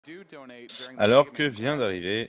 Alors que vient d'arriver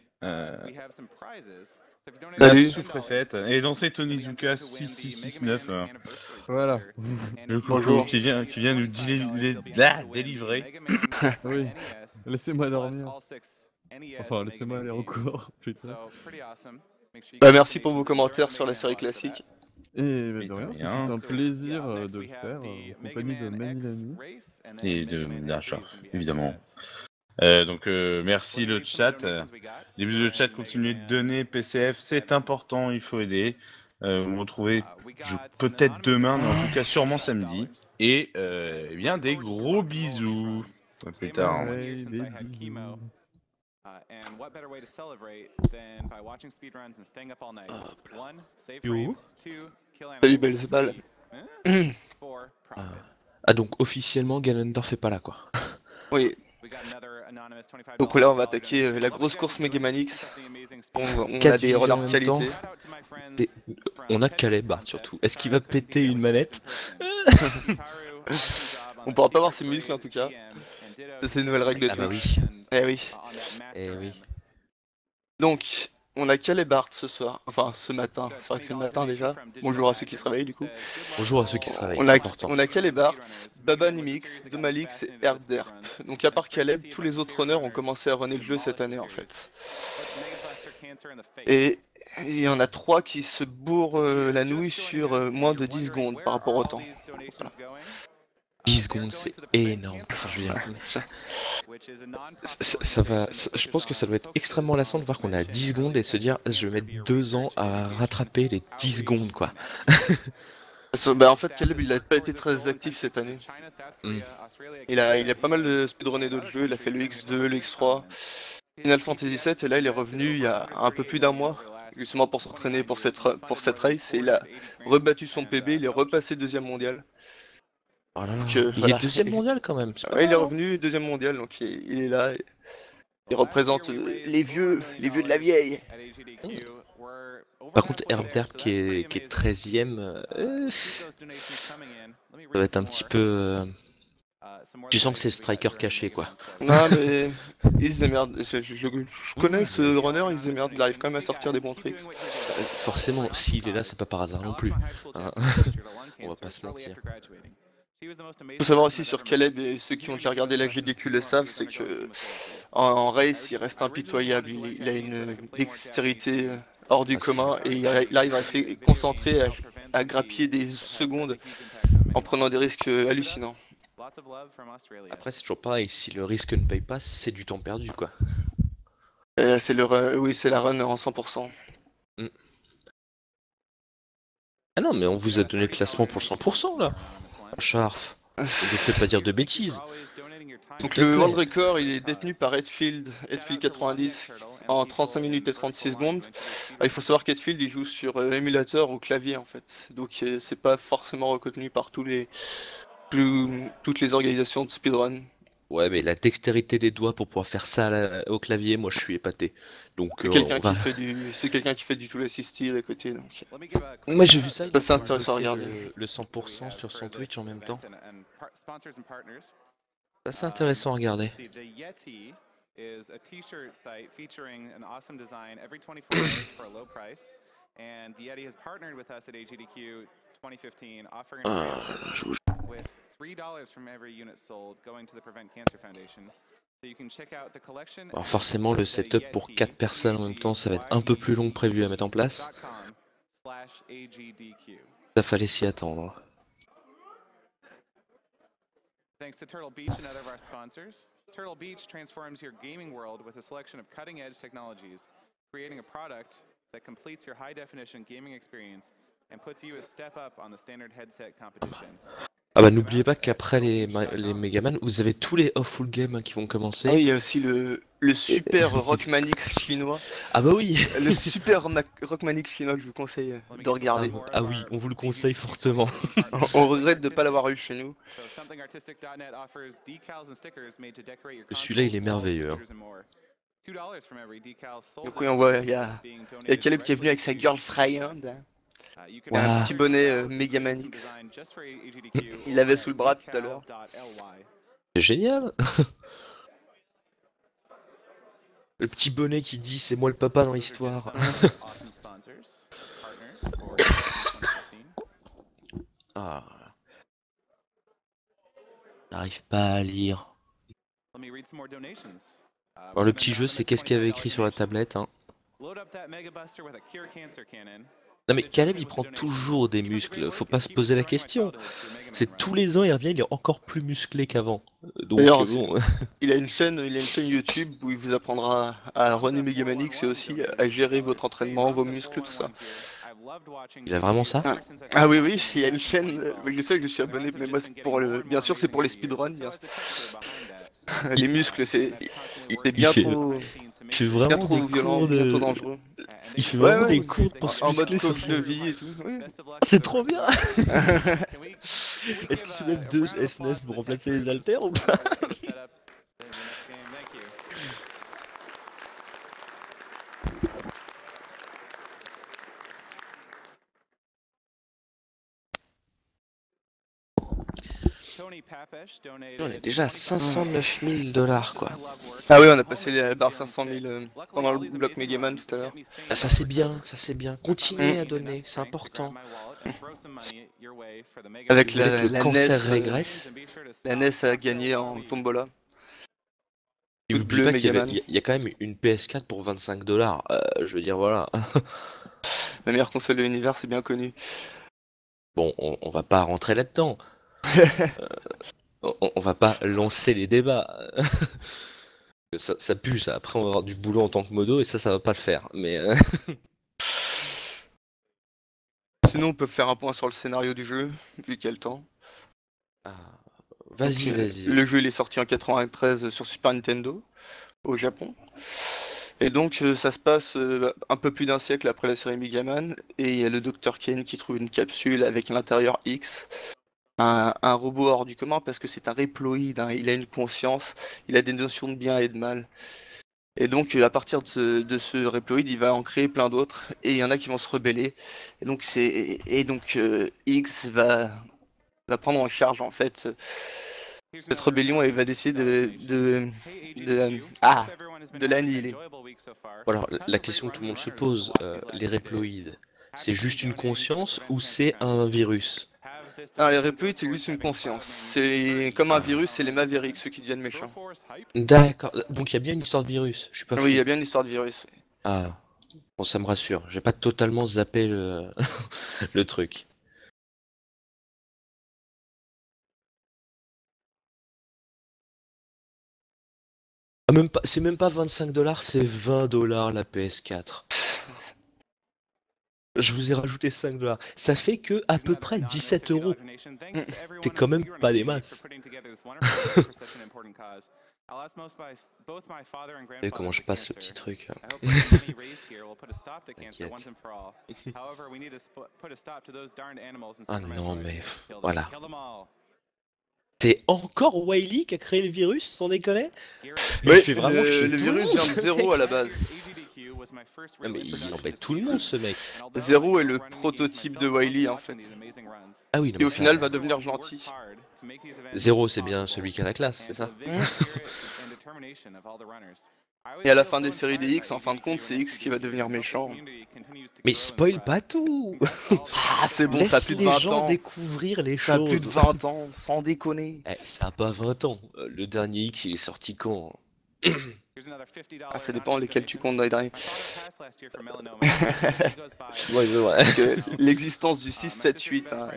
la Salut. sous-préfète et lancé Tonizuka 6669. Voilà. Du coup, Bonjour. qui vient nous délivrer. Oui. Laissez-moi dormir. Enfin, laissez-moi aller en cours, putain. Bah, merci pour vos commentaires sur la série classique. Et Mais de rien, de c'est rien. un plaisir de le faire en compagnie de Manilani. Et de d'achat, évidemment. Donc merci le chat. Les de chat, continuez de donner. PCF, c'est important, il faut aider. Vous me retrouvez peut-être demain, mais en tout cas sûrement samedi. Et eh bien des gros bisous. À plus tard. Ouais, des bisous. And what better way to celebrate than by watching speedruns and staying up all night? 1. Save Yo. frames. 2. Kill Salut animals. Belzebal. 4. Profit. Ah donc officiellement Ganondorf est pas là quoi. Oui, We got another anonymous $25 donc là on va dollar attaquer donation. la Love grosse you course guys. Mega X. Something amazing On speedruns. a Quatre des visions en renards même qualité. temps. Shout out to my friends Et from on a Tetris Caleb Concept. surtout. Est-ce qu'il va Sorry I couldn't péter be there une with you manette? guys in person. Taru, awesome job on On the pourra pas voir secret ses muscles en tout cas. GM, and ditto Ça, c'est les to nouvelles règles de Ah bah Twitch. oui. Eh oui. on that Eh master oui. M. Donc, on a Caleb Hart ce soir. Enfin, ce matin. C'est vrai que c'est le matin déjà. Bonjour à ceux qui se réveillent du coup. Bonjour à ceux qui se réveillent, On c'est a, important. on a Caleb Hart, Baba Nimix, Domalix et Erdderp. Donc à part Caleb, tous les autres runners ont commencé à runner le jeu cette année en fait. Et il y en a 3 qui se bourrent la nouille sur moins de 10 secondes par rapport au temps. Voilà. 10 secondes, c'est énorme. Enfin, je veux dire, ça va. Je pense que ça doit être extrêmement lassant de voir qu'on est à 10 secondes et se dire je vais mettre 2 ans à rattraper les 10 secondes quoi. Bah en fait Caleb il a pas été très actif cette année. Mm. Il a pas mal de speedrunné d'autres jeux, il a fait le X2, le X3, Final Fantasy VII et là il est revenu il y a un peu plus d'un mois. Justement pour s'entraîner pour cette race et il a rebattu son PB, il est repassé deuxième mondial. Oh là là. Donc, Il voilà. est deuxième mondial quand même. c'est pas Ouais, il est mal, hein. revenu deuxième mondial donc il est là. Il représente les vieux de la vieille. Par contre, Erdderp qui est 13ème, ça va être un petit peu. Tu sens que c'est striker caché quoi. Non mais il se démerde. Je connais ce runner, il se démerde, il arrive quand même à sortir des bons tricks. Forcément, s'il est là, c'est pas par hasard non plus. Hein. On va pas se mentir. Faut savoir aussi sur Caleb et ceux qui ont déjà regardé la GDQ le savent, c'est que en race il reste impitoyable, il a une dextérité hors du commun et il arrive à se concentrer, à grappiller des secondes en prenant des risques hallucinants. Après, c'est toujours pareil, si le risque ne paye pas, c'est du temps perdu quoi. C'est oui, c'est la run en 100%. Ah non, mais on vous a donné le classement pour le 100% là. Charf, ne faites pas dire de bêtises. Donc le world record il est détenu par Hetfield 90 en 35 minutes et 36 secondes. Il faut savoir qu'Hetfield il joue sur émulateur ou clavier en fait. Donc c'est pas forcément reconnu par toutes les organisations de speedrun. Ouais, mais la dextérité des doigts pour pouvoir faire ça au clavier, moi je suis épaté. Donc C'est quelqu'un qui fait du tout l'assistir à côté. Donc. Moi j'ai vu ça, Ça, c'est intéressant à regarder. le 100% sur son Twitch en même temps. Ça c'est intéressant à regarder. Is a t-shirt site featuring an awesome design every 24 hours for a low price. And the Yeti has partnered with us at AGDQ 2015, offering a shirts with $3 from every unit sold going to the Prevent Cancer Foundation. So you can check out the collection. Alors forcément le setup pour 4 personnes en même temps ça va être un peu plus long que prévu à mettre en place. Ça fallait s'y attendre. Thanks to Turtle Beach, another of our sponsors. Turtle Beach transforms your gaming world with a selection of cutting-edge technologies, creating a product that completes your high-definition gaming experience and puts you a step up on the standard headset competition. Ah bah n'oubliez pas qu'après les Megaman, vous avez tous les Awful Games qui vont commencer. Ah oui, il y a aussi le super Rockmanix chinois. Ah bah oui. Le super Rockmanix chinois que je vous conseille de regarder. Ah oui, on vous le conseille fortement. On regrette de ne pas l'avoir eu chez nous. Celui-là il est merveilleux. Hein. Donc oui, on voit, il y a Caleb qui est venu avec sa girlfriend. Il a un petit bonnet Megaman X. Il l'avait sous le bras tout à l'heure. C'est génial. Le petit bonnet qui dit c'est moi le papa dans l'histoire. Awesome sponsors, partners for 2015. Ah, j'arrive pas à lire. Let me read some more donations. Alors, le petit jeu, c'est qu'est-ce qu'il y avait écrit sur la tablette, hein. Load up that Mega Buster with a Cure Cancer Cannon. Non mais Caleb il prend toujours des muscles, faut pas se poser la question. C'est tous les ans il revient, il est encore plus musclé qu'avant. Donc D'ailleurs, bon, il a une chaîne YouTube où il vous apprendra à runner Megaman X et aussi à gérer votre entraînement, vos muscles, tout ça. il a vraiment ça? Ah oui, oui, il y a une chaîne, je sais que je suis abonné, mais moi, c'est pour bien sûr, c'est pour les speedruns. Les muscles, c'est bien fait- trop, Il fait vraiment bien trop des violent, cours bien trop de... dangereux. Il fait Ouais, vraiment ouais, des cours pour se en mode muscler coach sur de son- vie et tout. Oui. C'est trop bien. Est-ce qu'il soulève 2 SNES pour remplacer les haltères ou pas? On est déjà à 509 000 $ quoi. Ah oui, on a passé la barre 500 000 pendant le bloc Megaman tout à l'heure. Ah, ça c'est bien, ça c'est bien. Continuez à donner, c'est important. Avec Vous voulez que le la cancer NES, régresse. la NES a gagné en tombola. Et Toute n'oublie bleue, pas qu'il y avait- Megaman. il y a quand même une PS4 pour 25 $. Je veux dire, voilà. La meilleure console de l'univers, c'est bien connu. Bon, on va pas rentrer là-dedans. On va pas lancer les débats. Ça pue, ça. Après, on va avoir du boulot en tant que modo et ça va pas le faire. Mais Sinon, on peut faire un point sur le scénario du jeu, vu qu'il y a le temps. ah, vas-y, Donc, vas-y. Le jeu il est sorti en 93 sur Super Nintendo, au Japon. Et donc, ça se passe un peu plus d'un siècle après la série Megaman, et il y a le Dr. Kane qui trouve une capsule avec à l'intérieur X. Un robot hors du commun parce que c'est un réploïde, hein, il a une conscience, il a des notions de bien et de mal. Et donc à partir de ce réploïde, il va en créer plein d'autres et il y en a qui vont se rebeller. Et donc X va prendre en charge en fait cette rébellion et va décider de l'annihiler. Bon, alors, la question que tout le monde se pose, les réploïdes, c'est juste une conscience ou c'est un virus? Ah, les réploïdes, c'est juste une conscience. C'est comme un virus, c'est les Mavericks, ceux qui deviennent méchants. D'accord. Donc il y a bien une histoire de virus. Je suis pas Oui, il y fou. a bien une histoire de virus. Ah, bon, ça me rassure. J'ai pas totalement zappé le, le truc. Ah, même pas, c'est même pas 25 $, c'est 20 $ la PS4. Je vous ai rajouté 5 $. Ça fait que à peu près 17 €. C'est quand même pas des masses. Et comment je passe le petit truc? Ah non, mais voilà. C'est encore Wily qui a créé le virus, sans déconner? Mais Oui, il fait vraiment chier le tout le virus monde, vient de ce zéro mec. à la base. Non, mais il embête tout le monde, ce mec. Zéro est le prototype de Wily en fait. Ah oui, non, Et mais au ça- final va devenir gentil. Zéro, c'est bien celui qui a la classe, c'est ça? Et à la fin des séries des X, en fin de compte, c'est X qui va devenir méchant. Mais spoil pas tout! Ah, c'est bon, ça a Laisse plus de les 20 gens ans. découvrir les Ça a plus de choses. 20 ans, sans déconner. Eh, ça a pas 20 ans. Le dernier X, il est sorti quand? Ah, ça dépend lesquels tu comptes dans les derniers. Ouais, c'est vrai. Parce que l'existence du 6, 7, 8. Hein.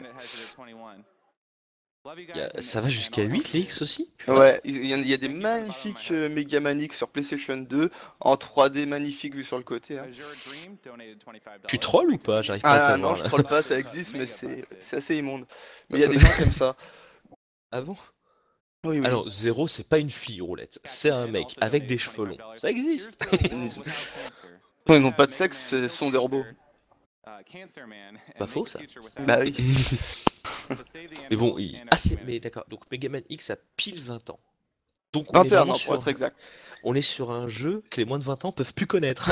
Ça va jusqu'à 8 les X aussi? Ouais, il y a des magnifiques Megaman X sur PlayStation 2, en 3D magnifiques vu sur le côté. Hein. Tu trolls ou pas? J'arrive pas à Ah savoir non, je là. troll pas, ça existe, mais c'est assez immonde. Mais il y a des gens comme ça. Ah bon? Oui, oui. Alors, Zéro, c'est pas une fille roulette, c'est un mec avec des cheveux longs. Ça existe! Ils n'ont pas de sexe, ce sont des robots. Pas faux ça? Bah oui. Mais bon, mais d'accord, donc Megaman X a pile 20 ans. Donc on est 21 vraiment ans pour être exact. on est sur un jeu que les moins de 20 ans peuvent plus connaître.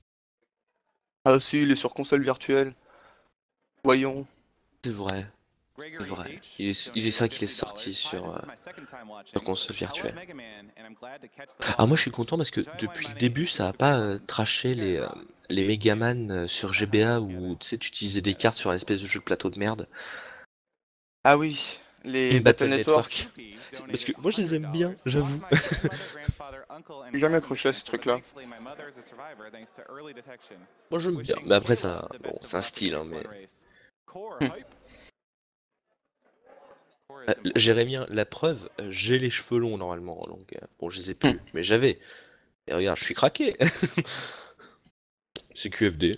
Ah si, il est sur console virtuelle. Voyons. C'est vrai. C'est vrai. Il est ça qu'il est sorti sur console virtuelle. Ah, moi je suis content parce que depuis le début ça a pas trashé les Megaman sur GBA où tu sais tu utilisais des cartes sur un espèce de jeu de plateau de merde. Ah oui, les Team Battle Network. Parce que moi je les aime bien, j'avoue. J'ai jamais accroché à ce truc-là. Moi j'aime bien, mais après c'est un style, hein, mais... Jérémien, la preuve, j'ai les cheveux longs normalement, donc bon je les ai plus, mais j'avais. Et regarde, je suis craqué. C'est QFD.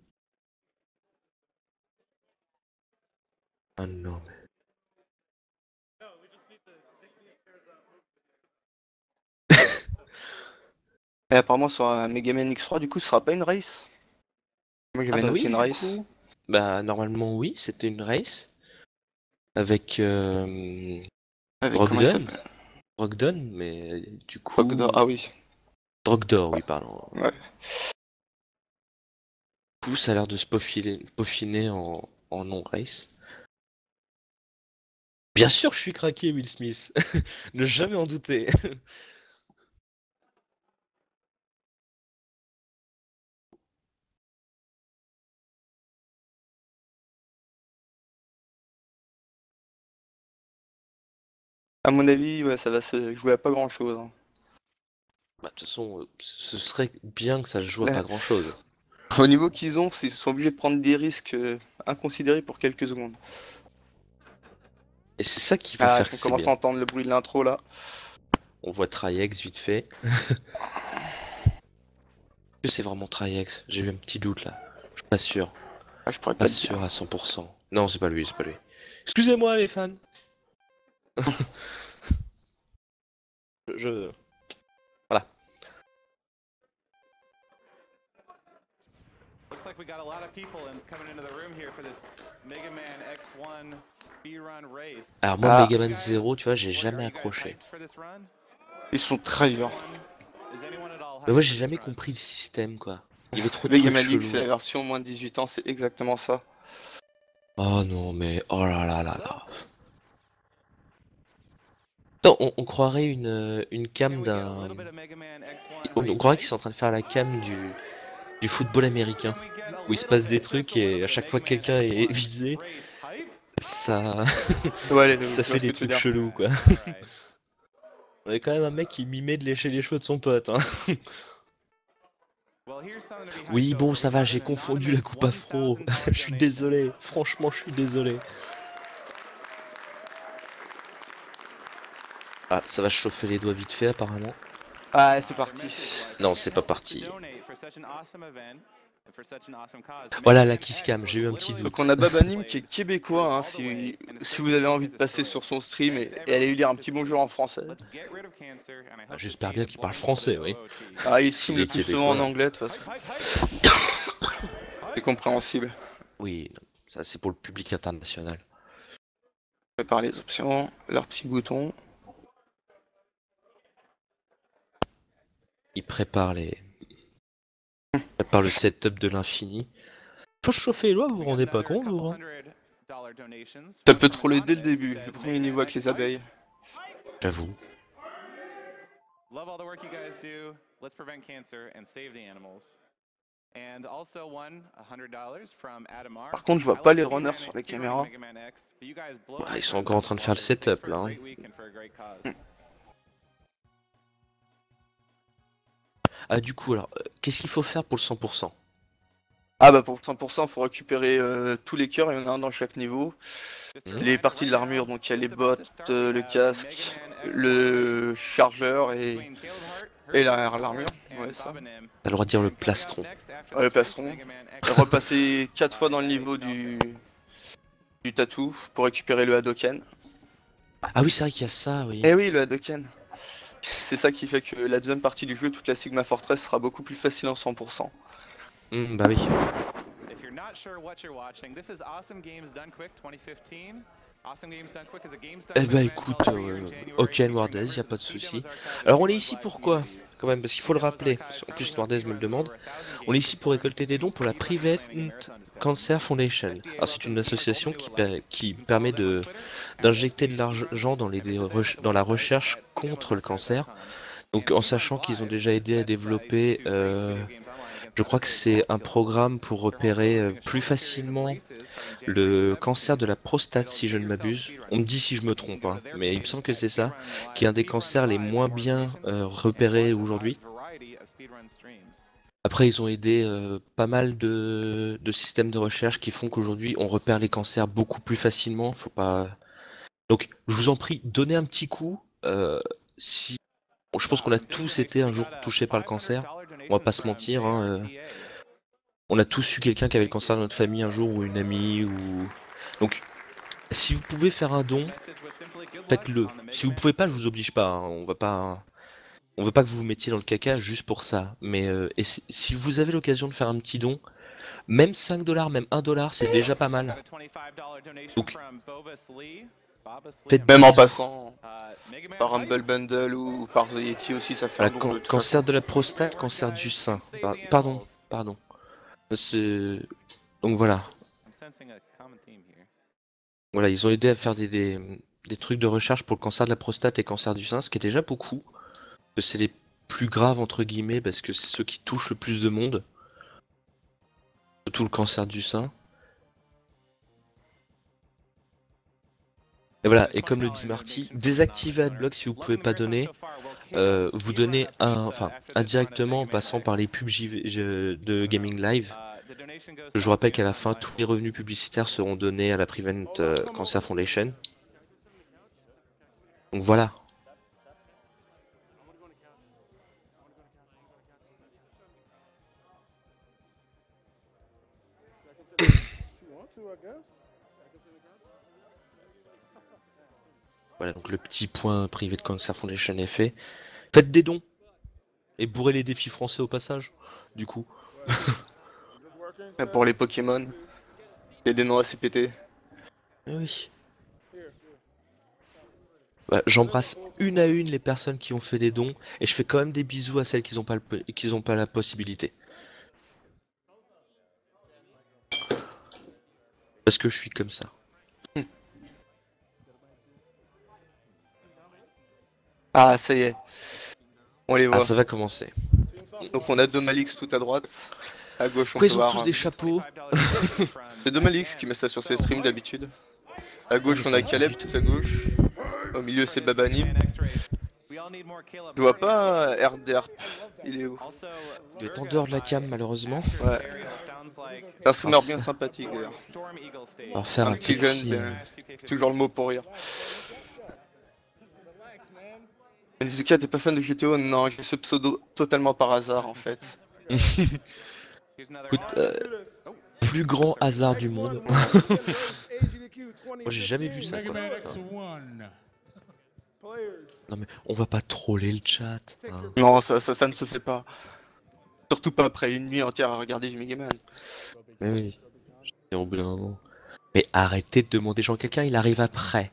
Ah non mais... Et apparemment sur un Mega Man X3, du coup, ce sera pas une race. Moi j'avais noté une du race. coup, bah normalement oui, c'était une race. Avec Avec comment il Drogdon. s'appelle? Drogdon, mais du coup... Drogdor, ah oui. Drogdor, oui, pardon. Ouais. Du coup, ça a l'air de se peaufiner en non-race. Bien sûr, je suis craqué, Will Smith. Ne jamais en douter. À mon avis, ouais, ça va se jouer à pas grand-chose. Hein. Bah, de toute façon, ce serait bien que ça se joue à pas grand-chose. Au niveau qu'ils ont, ils sont obligés de prendre des risques inconsidérés pour quelques secondes. Et c'est ça qui va faire que on c'est commence à bien. entendre le bruit de l'intro là. On voit Tri-X vite fait. Est-ce que c'est vraiment Tri-X? J'ai eu un petit doute là. Je suis pas sûr. Ah, je pourrais Pas pas te dire. sûr à 100%. Non, c'est pas lui, c'est pas lui. Excusez-moi les fans. Voilà. Looks like we got a lot of people coming into the room here for this Mega Man X1 speedrun race. Alors moi, Mega Man 0, tu vois, j'ai jamais accroché. Ils sont très durs. Mais moi, j'ai jamais compris le système, quoi. Il y avait trop de Mega trucs Man X, chelous. c'est la version moins de 18 ans, c'est exactement ça. Oh non, mais... Oh là là là là. Non, on croirait une cam d'un... On croirait qu'ils sont en train de faire la cam du football américain. Où il se passe des trucs et à chaque fois que quelqu'un est visé, ça... Ouais, ça fait des trucs chelous, quoi. On avait quand même un mec qui mimait de lécher les cheveux de son pote, hein. Oui, bon, ça va, j'ai confondu la coupe afro. Je suis désolé, franchement, je suis désolé. Ah, ça va chauffer les doigts vite fait, apparemment. Ah, c'est parti. Non, c'est pas parti. Voilà la Kisscam, j'ai eu un petit doute. Donc on a Babanim qui est québécois, hein, si vous avez envie de passer sur son stream et aller lui dire un petit bonjour en français. Ah, j'espère bien qu'il parle français, oui. Ah, il stream Il est le plus québécois. souvent en anglais de toute façon. C'est compréhensible. Oui, ça c'est pour le public international. Prépare les options, leurs petits boutons. Il prépare le setup de l'infini. Faut chauffer les doigts, vous vous rendez pas compte, vous, hein? Ça peut troller dès le début, le premier niveau avec les abeilles. J'avoue. Par contre, je vois pas les runners sur les caméras. Ouais, ils sont encore en train de faire le setup, là. Hein. Ah, du coup, alors, qu'est-ce qu'il faut faire pour le 100%? Ah bah pour le 100%, faut récupérer tous les cœurs, il y en a un dans chaque niveau. Les parties de l'armure, donc il y a les bottes, le casque, le chargeur et l'armure. Ouais, ça. T'as le droit de dire le plastron. Ouais, le plastron. Repasser 4 fois dans le niveau du tatou pour récupérer le Hadoken. Ah oui, c'est vrai qu'il y a ça, oui. Eh oui, le Hadoken. C'est ça qui fait que la deuxième partie du jeu, toute la Sigma Fortress sera beaucoup plus facile en 100%. Bah oui. Eh ben écoute, ok Noirdaise, y a pas de souci. Alors on est ici pourquoi? Quand même, parce qu'il faut le rappeler. En plus Noirdaise me le demande. On est ici pour récolter des dons pour la Prevent Cancer Foundation. Alors c'est une association qui permet d'injecter de l'argent dans la recherche contre le cancer. Donc en sachant qu'ils ont déjà aidé à développer, je crois que c'est un programme pour repérer plus facilement le cancer de la prostate, si je ne m'abuse. On me dit si je me trompe, hein, mais il me semble que c'est ça, qui est un des cancers les moins bien repérés aujourd'hui. Après, ils ont aidé pas mal de systèmes de recherche qui font qu'aujourd'hui, on repère les cancers beaucoup plus facilement. Faut pas. Donc, je vous en prie, donnez un petit coup. Si... Bon, je pense qu'on a tous été un jour touchés par le cancer. On va pas se mentir. Hein, on a tous eu quelqu'un qui avait le cancer dans notre famille un jour ou une amie ou. Donc, si vous pouvez faire un don, faites-le. Si vous pouvez pas, je vous oblige pas. Hein, on veut pas que vous vous mettiez dans le caca juste pour ça. Mais si vous avez l'occasion de faire un petit don, même 5 $, même 1 $, c'est déjà pas mal. Donc, faites Même en passant par Humble Bundle ou par The Yeti aussi, ça fait un don. Cancer de la prostate, cancer du sein. Pardon. Donc voilà. Voilà, ils ont aidé à faire des trucs de recherche pour le cancer de la prostate et cancer du sein, ce qui est déjà beaucoup. C'est les plus graves entre guillemets parce que c'est ceux qui touchent le plus de monde. Surtout le cancer du sein. Et voilà, et comme le dit Marty, désactivez Adblock si vous pouvez pas donner. Vous donnez indirectement en passant par les pubs de Gaming Live. Je vous rappelle qu'à la fin, tous les revenus publicitaires seront donnés à la Prevent Cancer Foundation. Donc voilà. Voilà, donc le petit point privé de Cancer Foundation est fait. Faites des dons et bourrez les défis français au passage, du coup. Pour les Pokémon, il y a des noms assez pétés. Oui. Bah, j'embrasse une à une les personnes qui ont fait des dons et je fais quand même des bisous à celles qui n'ont pas la possibilité. Parce que je suis comme ça. Ah, ça y est. On les voit. Ah, ça va commencer. Donc on a deux Malix tout à droite. À gauche, on Pourquoi peut ils ont voir. tous des chapeaux? C'est deux Malix qui met ça sur ses streams d'habitude. À gauche, on a Caleb tout à gauche. Au milieu, c'est Babani. Je vois pas RDR. Il est où? Il est en dehors de la cam, malheureusement. Ouais. Un streamer bien sympathique d'ailleurs. On va faire un petit jeune, bien... toujours le mot pour rire. Nizuka, t'es pas fan de GTO? Non, j'ai ce pseudo totalement par hasard en fait. Écoute, plus grand hasard du monde. Moi j'ai jamais vu ça quoi. Non mais on va pas troller le chat. Hein. Non, ça ne se fait pas. Surtout pas après une nuit entière à regarder du Megaman. Mais oui. Au bout d'un moment. Mais arrêtez de demander genre quelqu'un, il arrive après.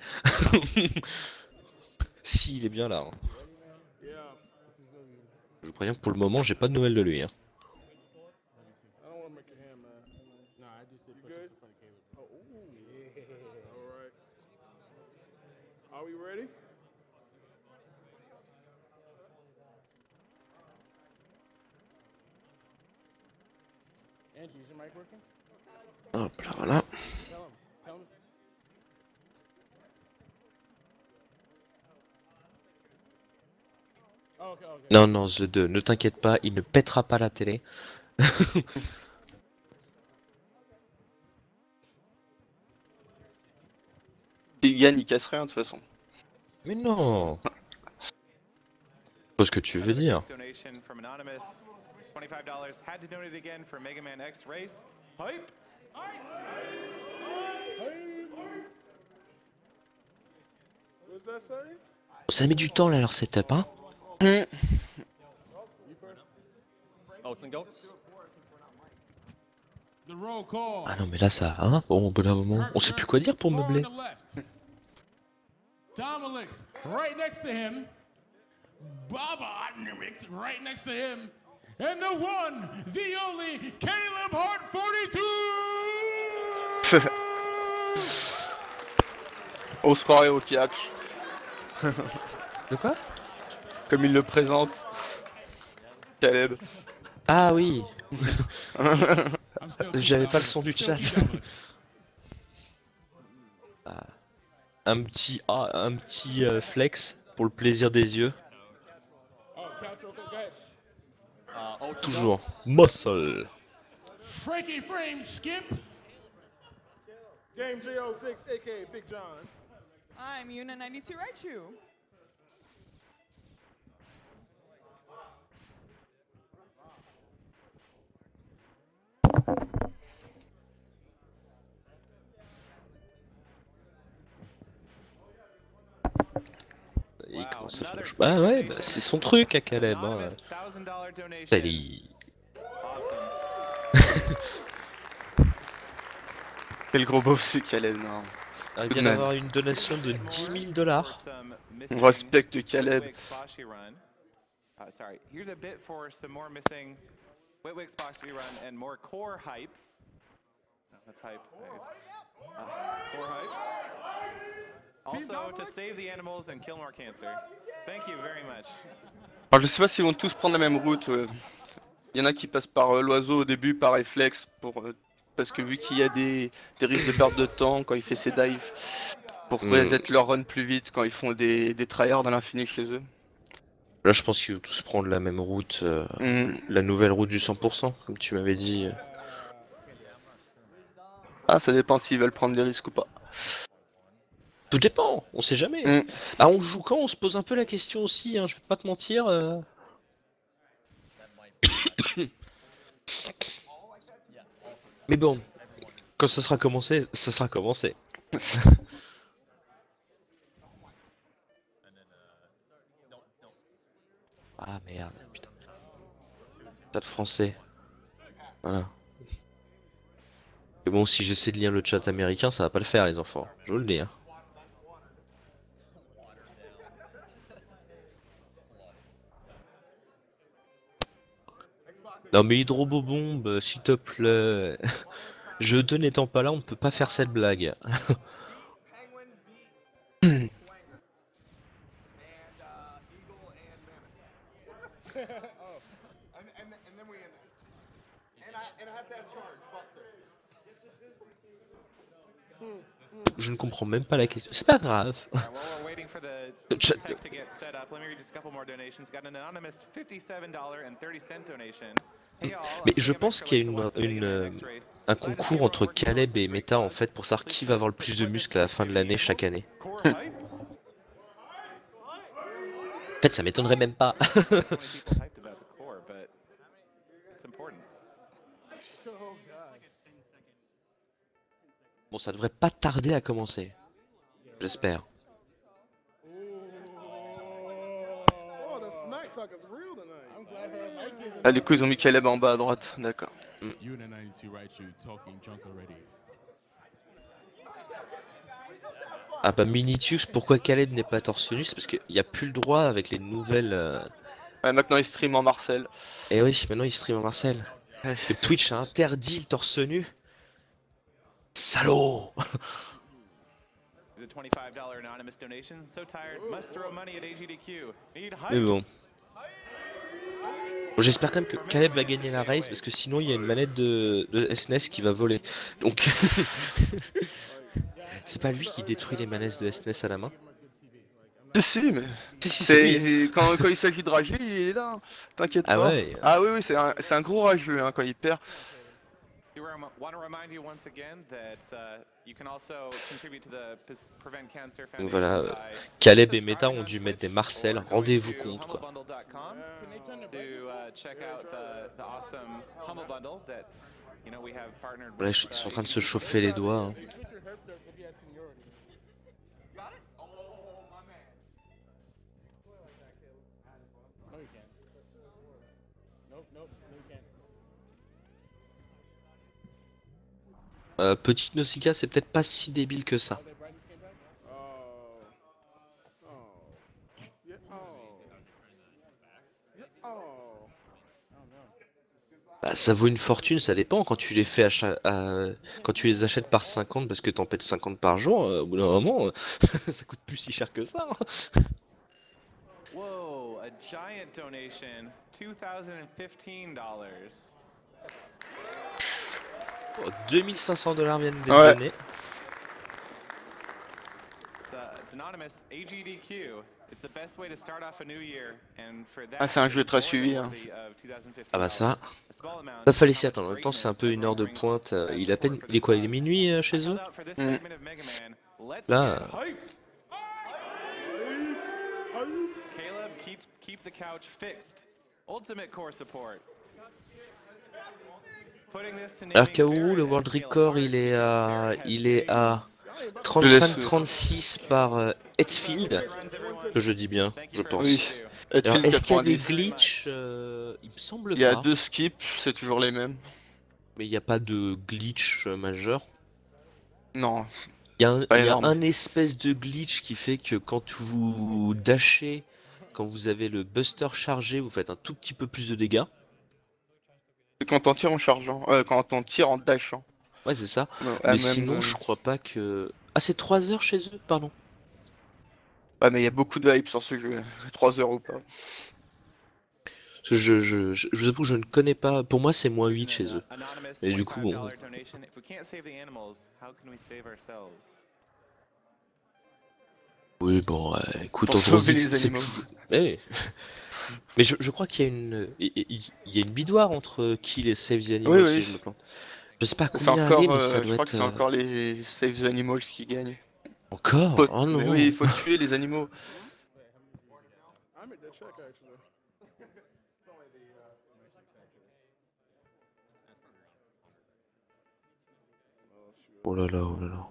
Si, il est bien là. Hein. Je vous préviens que pour le moment, j'ai pas de nouvelles de lui. Hein. Hop là, voilà. Non, non, The 2, ne t'inquiète pas, il ne pètera pas la télé. S'il gagne, il casse rien de toute façon. Mais non. C'est ce que tu veux dire. Ça met du temps là leur setup, hein. Ah non mais là ça, hein, bon au bout d'un moment, on sait plus quoi dire pour meubler. Domalix right next to him. Baba Ottenrix right next to him. And the one, the only, Caleb Hart 42! On se croirait au catch. De quoi? Comme il le présente. Caleb. Ah oui. J'avais pas le son du chat. Ah. Un petit flex pour le plaisir des yeux. Toujours muscle. Frankie Frame Skip. Game J06, aka Big John. I'm Yuna 92 Raichu. Il commence à faire le choix. Bah ouais, bah, c'est son truc à Caleb. Hein. Salut. Quel gros beauf ce Caleb, non. Ah, il vient d'avoir une donation de $10 000. On respecte Caleb. Sorry, here's a bit for some more missing Witwick's Boxy Run and more core hype. No, that's hype. Core hype. Also, to save the animals and kill more cancer. Thank you very much. Alors je sais pas s'ils vont tous prendre la même route. Il y en a qui passent par l'oiseau au début par réflexe pour parce que vu qu'il y a des risques de perte de temps quand il fait ses dives pour reset leur run plus vite quand ils font des tryhards à l'infini chez eux. Là je pense qu'ils vont tous prendre la même route, la nouvelle route du 100% comme tu m'avais dit. Ah ça dépend s'ils veulent prendre des risques ou pas. Tout dépend, on sait jamais. Ah on joue quand? On se pose un peu la question aussi, hein, je vais pas te mentir. Mais bon, quand ça sera commencé, ça sera commencé. Ah merde, putain. Chat français. Voilà. Mais bon, si j'essaie de lire le chat américain, ça va pas le faire les enfants, je vous le dis. Hein. Non mais Hydrobobombe, s'il te plaît. Je te n'étant pas là, on ne peut pas faire cette blague. Je ne comprends même pas la question. C'est pas grave. Mais je pense qu'il y a un concours entre Caleb et Meta en fait pour savoir qui va avoir le plus de muscles à la fin de l'année chaque année. En fait, ça m'étonnerait même pas. Bon, ça devrait pas tarder à commencer. J'espère. Ah du coup ils ont mis Caleb en bas à droite, d'accord. Ah bah Minitius, pourquoi Caleb n'est pas torse nu? C'est parce qu'il n'y a plus le droit avec les nouvelles... Ouais, maintenant il stream en Marcel. Eh oui, maintenant il stream en Marcel. Le Twitch a interdit le torse nu. Salaud. Mais bon. Bon, j'espère quand même que Caleb va gagner la race parce que sinon il y a une manette de SNES qui va voler. Donc c'est pas lui qui détruit les manettes de SNES à la main. Si mais c'est quand il s'agit de rager il est là, t'inquiète pas. Ouais. Ah oui c'est un gros rageux hein, quand il perd. Donc voilà, Caleb et Meta ont dû mettre des Marcel, rendez-vous compte quoi. Là, ils sont en train de se chauffer les doigts. Hein. Petite Nausicaa, c'est peut-être pas si débile que ça. Bah, ça vaut une fortune, ça dépend. Quand tu les fais quand tu les achètes par 50 parce que t'en pètes 50 par jour, au bout d'un moment, ça coûte plus si cher que ça, hein. Whoa, a giant donation, $2,015. Oh, 2500$ viennent d'être Ouais. donnés. It's anonymous, AGDQ. It's the best way to start off a new year, and for that, Ah, c'est un jeu très suivi, hein. Ah bah ça fallait s'y attendre. En même temps, c'est un peu une heure de pointe. Il est à peine, il est quoi? Il est minuit chez eux? Là, Caleb, keep the couch fixed. Ultimate core support. alors Kaoru, le world record, il est à 35-36 par Hetfield, que je dis bien, je pense. Oui. Alors, Hetfield est-ce qu'il y a des 90. glitches? Il me semble Il y a pas. 2 skips, c'est toujours les mêmes. Mais il n'y a pas de glitch majeur. Non. Il y a Pas il y a énorme. un espèce de glitch qui fait que quand vous dashez, quand vous avez le buster chargé, vous faites un tout petit peu plus de dégâts. C'est quand on tire en chargeant, quand on tire en dashant. Ouais, c'est ça. Ouais, Mais même, sinon, je crois pas que... Ah, c'est 3 heures chez eux, pardon. Ouais, mais il y a beaucoup de hype sur ce jeu. 3 heures ou pas. Parce que je vous avoue, je ne connais pas. Pour moi, c'est -8 chez eux. Et du coup, bon. Oui, bon, écoute, Pour on se sauver dit les que c'est animaux. Mais, mais je crois qu'il y a il y a une bidoire entre Kill et Save the Animals, Oui, si oui. je me plante. Je sais pas C'est combien encore, elle est, mais ça je doit crois que être... c'est encore les Save the Animals qui gagnent. Encore? Oh non! Mais oui, il faut tuer les animaux. I made that check actually. Oh là là, oh là là.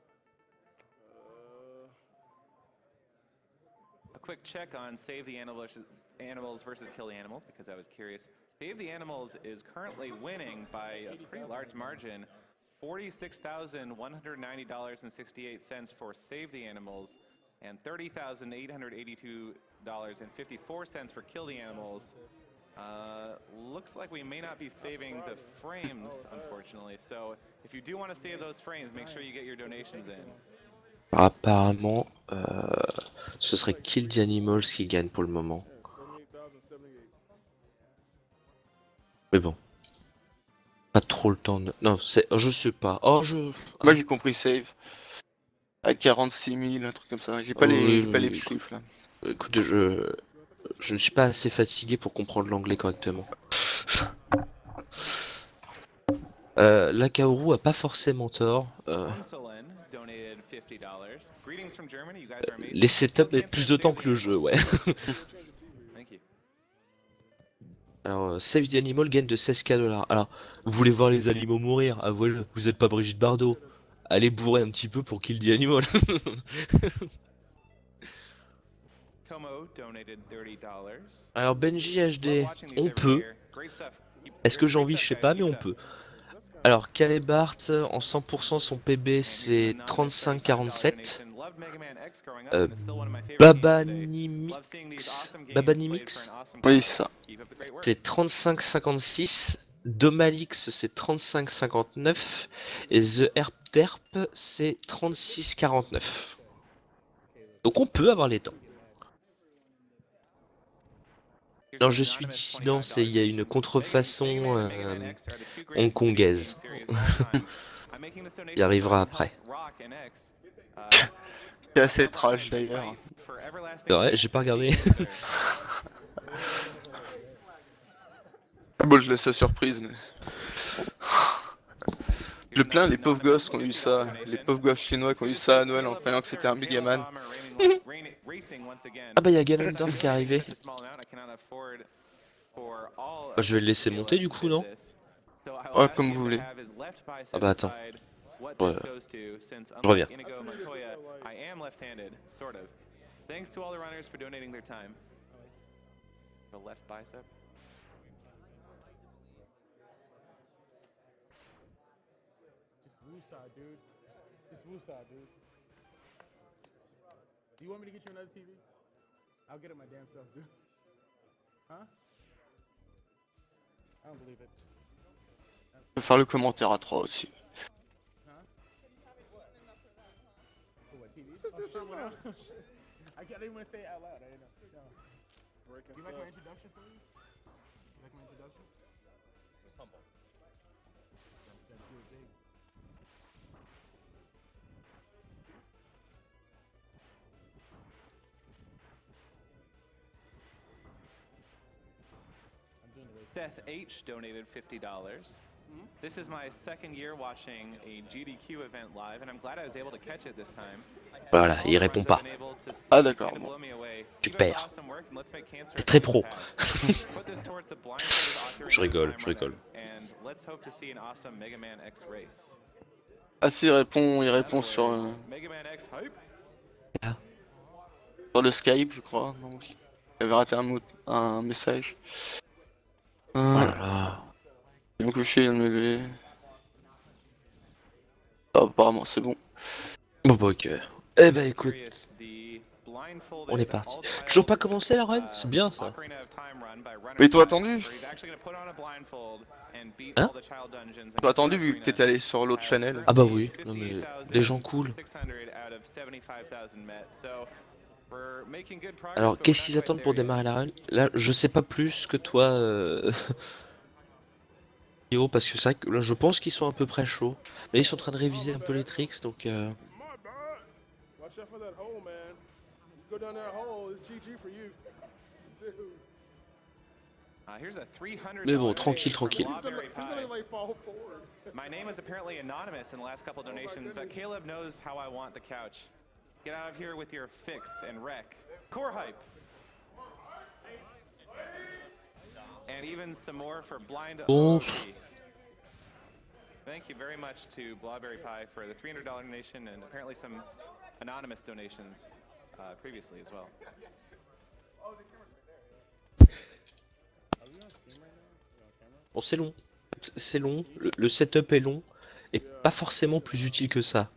A quick check on Save the Animals versus Kill the Animals, because I was curious. Save the Animals is currently winning by a pretty large margin. $46,190.68 for Save the Animals, and $30,882.54 for Kill the Animals. Looks like we may not be saving the frames, unfortunately. So if you do want to save those frames, make sure you get your donations in. Apparemment, ce serait Kill the Animals qui gagne pour le moment. 78,078. Mais bon. Pas trop le temps de... Non, c'est... Je sais pas. Oh, Moi j'ai compris save. À 46 000, un truc comme ça. J'ai pas Oui, les oui, chiffres là. écoute, je ne suis pas assez fatigué pour comprendre l'anglais correctement. La Kaoru a pas forcément tort. Les setups mettent plus de temps que le jeu, ouais. Alors, Save the Animal gagne de 16K$. Alors, vous voulez voir les animaux mourir? Avouez-le, vous êtes pas Brigitte Bardot. Allez bourrer un petit peu pour Kill the Animal. Alors, Benji HD, on peut. Est-ce que j'ai envie? Je sais pas, mais on peut. Alors, Calebart, en 100% son PB c'est 35,47. Babanimix, Oui, ça. c'est 35,56. Domalix, c'est 35,59. Et The Herp c'est 36,49. Donc on peut avoir les temps. Alors je suis dissident, il y a une contrefaçon hongkongaise. Il arrivera après. C'est assez trash d'ailleurs. C'est vrai, j'ai pas regardé. Bon, je laisse la surprise, mais... Je plains les pauvres gosses qui ont eu ça, les pauvres gosses chinois qui ont eu ça à Noël en croyant que c'était un Megaman. Ah bah il y a Ganondorf qui est arrivé. Bah, je vais le laisser monter du coup, non? Ouais, comme vous voulez. Ah bah attends. Ouais. Je reviens. Thanks to all the runners for donating their time. The left bicep. Just woosah, dude. Just woosah, dude. Do you want me to get you another TV? I'll get it my damn self, dude. Huh? peux faire le commentaire à 3 aussi. I can't even say it out loud. I know. You like my introduction for you? You like my introduction? It's humble. Gotta do it big. Seth H donated $50. This is my second year watching a GDQ event live, and I'm glad I was able to catch it this time. Voilà, il répond pas. Ah d'accord. Bon. Super. C'est très pro. Je rigole, je rigole. Ah si, il répond sur le Skype, je crois. Donc, il avait raté un message. Oh là là. Donc je suis levé. Ah, apparemment c'est bon. Bon bah ok. Eh bah écoute, on est parti. Toujours pas commencé la run? C'est bien ça. Mais toi attendu? Hein? Toi attendu vu que t'étais allé sur l'autre channel. Ah bah oui, non mais les gens cool. Alors qu'est-ce qu'ils attendent pour démarrer la run? Là je sais pas plus que toi Théo, parce que c'est vrai que là je pense qu'ils sont à peu près chauds. Mais ils sont en train de réviser un peu les tricks donc Watch out for that hole, man. Just go down that hole. It's GG for you. Dude. Mais bon, tranquille, tranquille. He's gonna like fall forward. My name is apparently anonymous in the last couple donations, but Caleb knows how I want the couch. Get out of here with your fix and wreck. Core hype. And even some more for blind Oh. OG. Thank you very much to Blawberry Pie for the $300 donation and apparently some anonymous donations previously as well. Bon, c'est long. C'est long. Le setup est long et pas forcément plus utile que ça.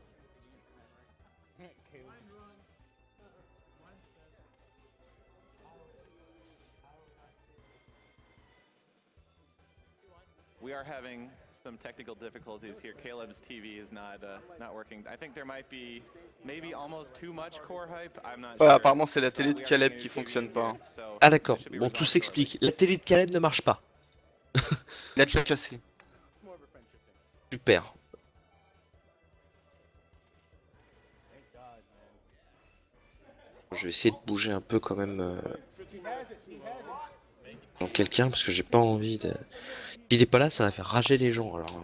We are having some technical difficulties here. Caleb's TV is not working. I think there might be maybe almost too much core hype. I'm not Ouais, sure. apparemment c'est la télé de Caleb qui fonctionne pas. Hein. Ah d'accord, bon tout s'explique. La télé de Caleb ne marche pas. Il a déjà cassé. Super. Je vais essayer de bouger un peu quand même dans quelqu'un parce que j'ai pas envie de... S'il est pas là ça va faire rager les gens alors...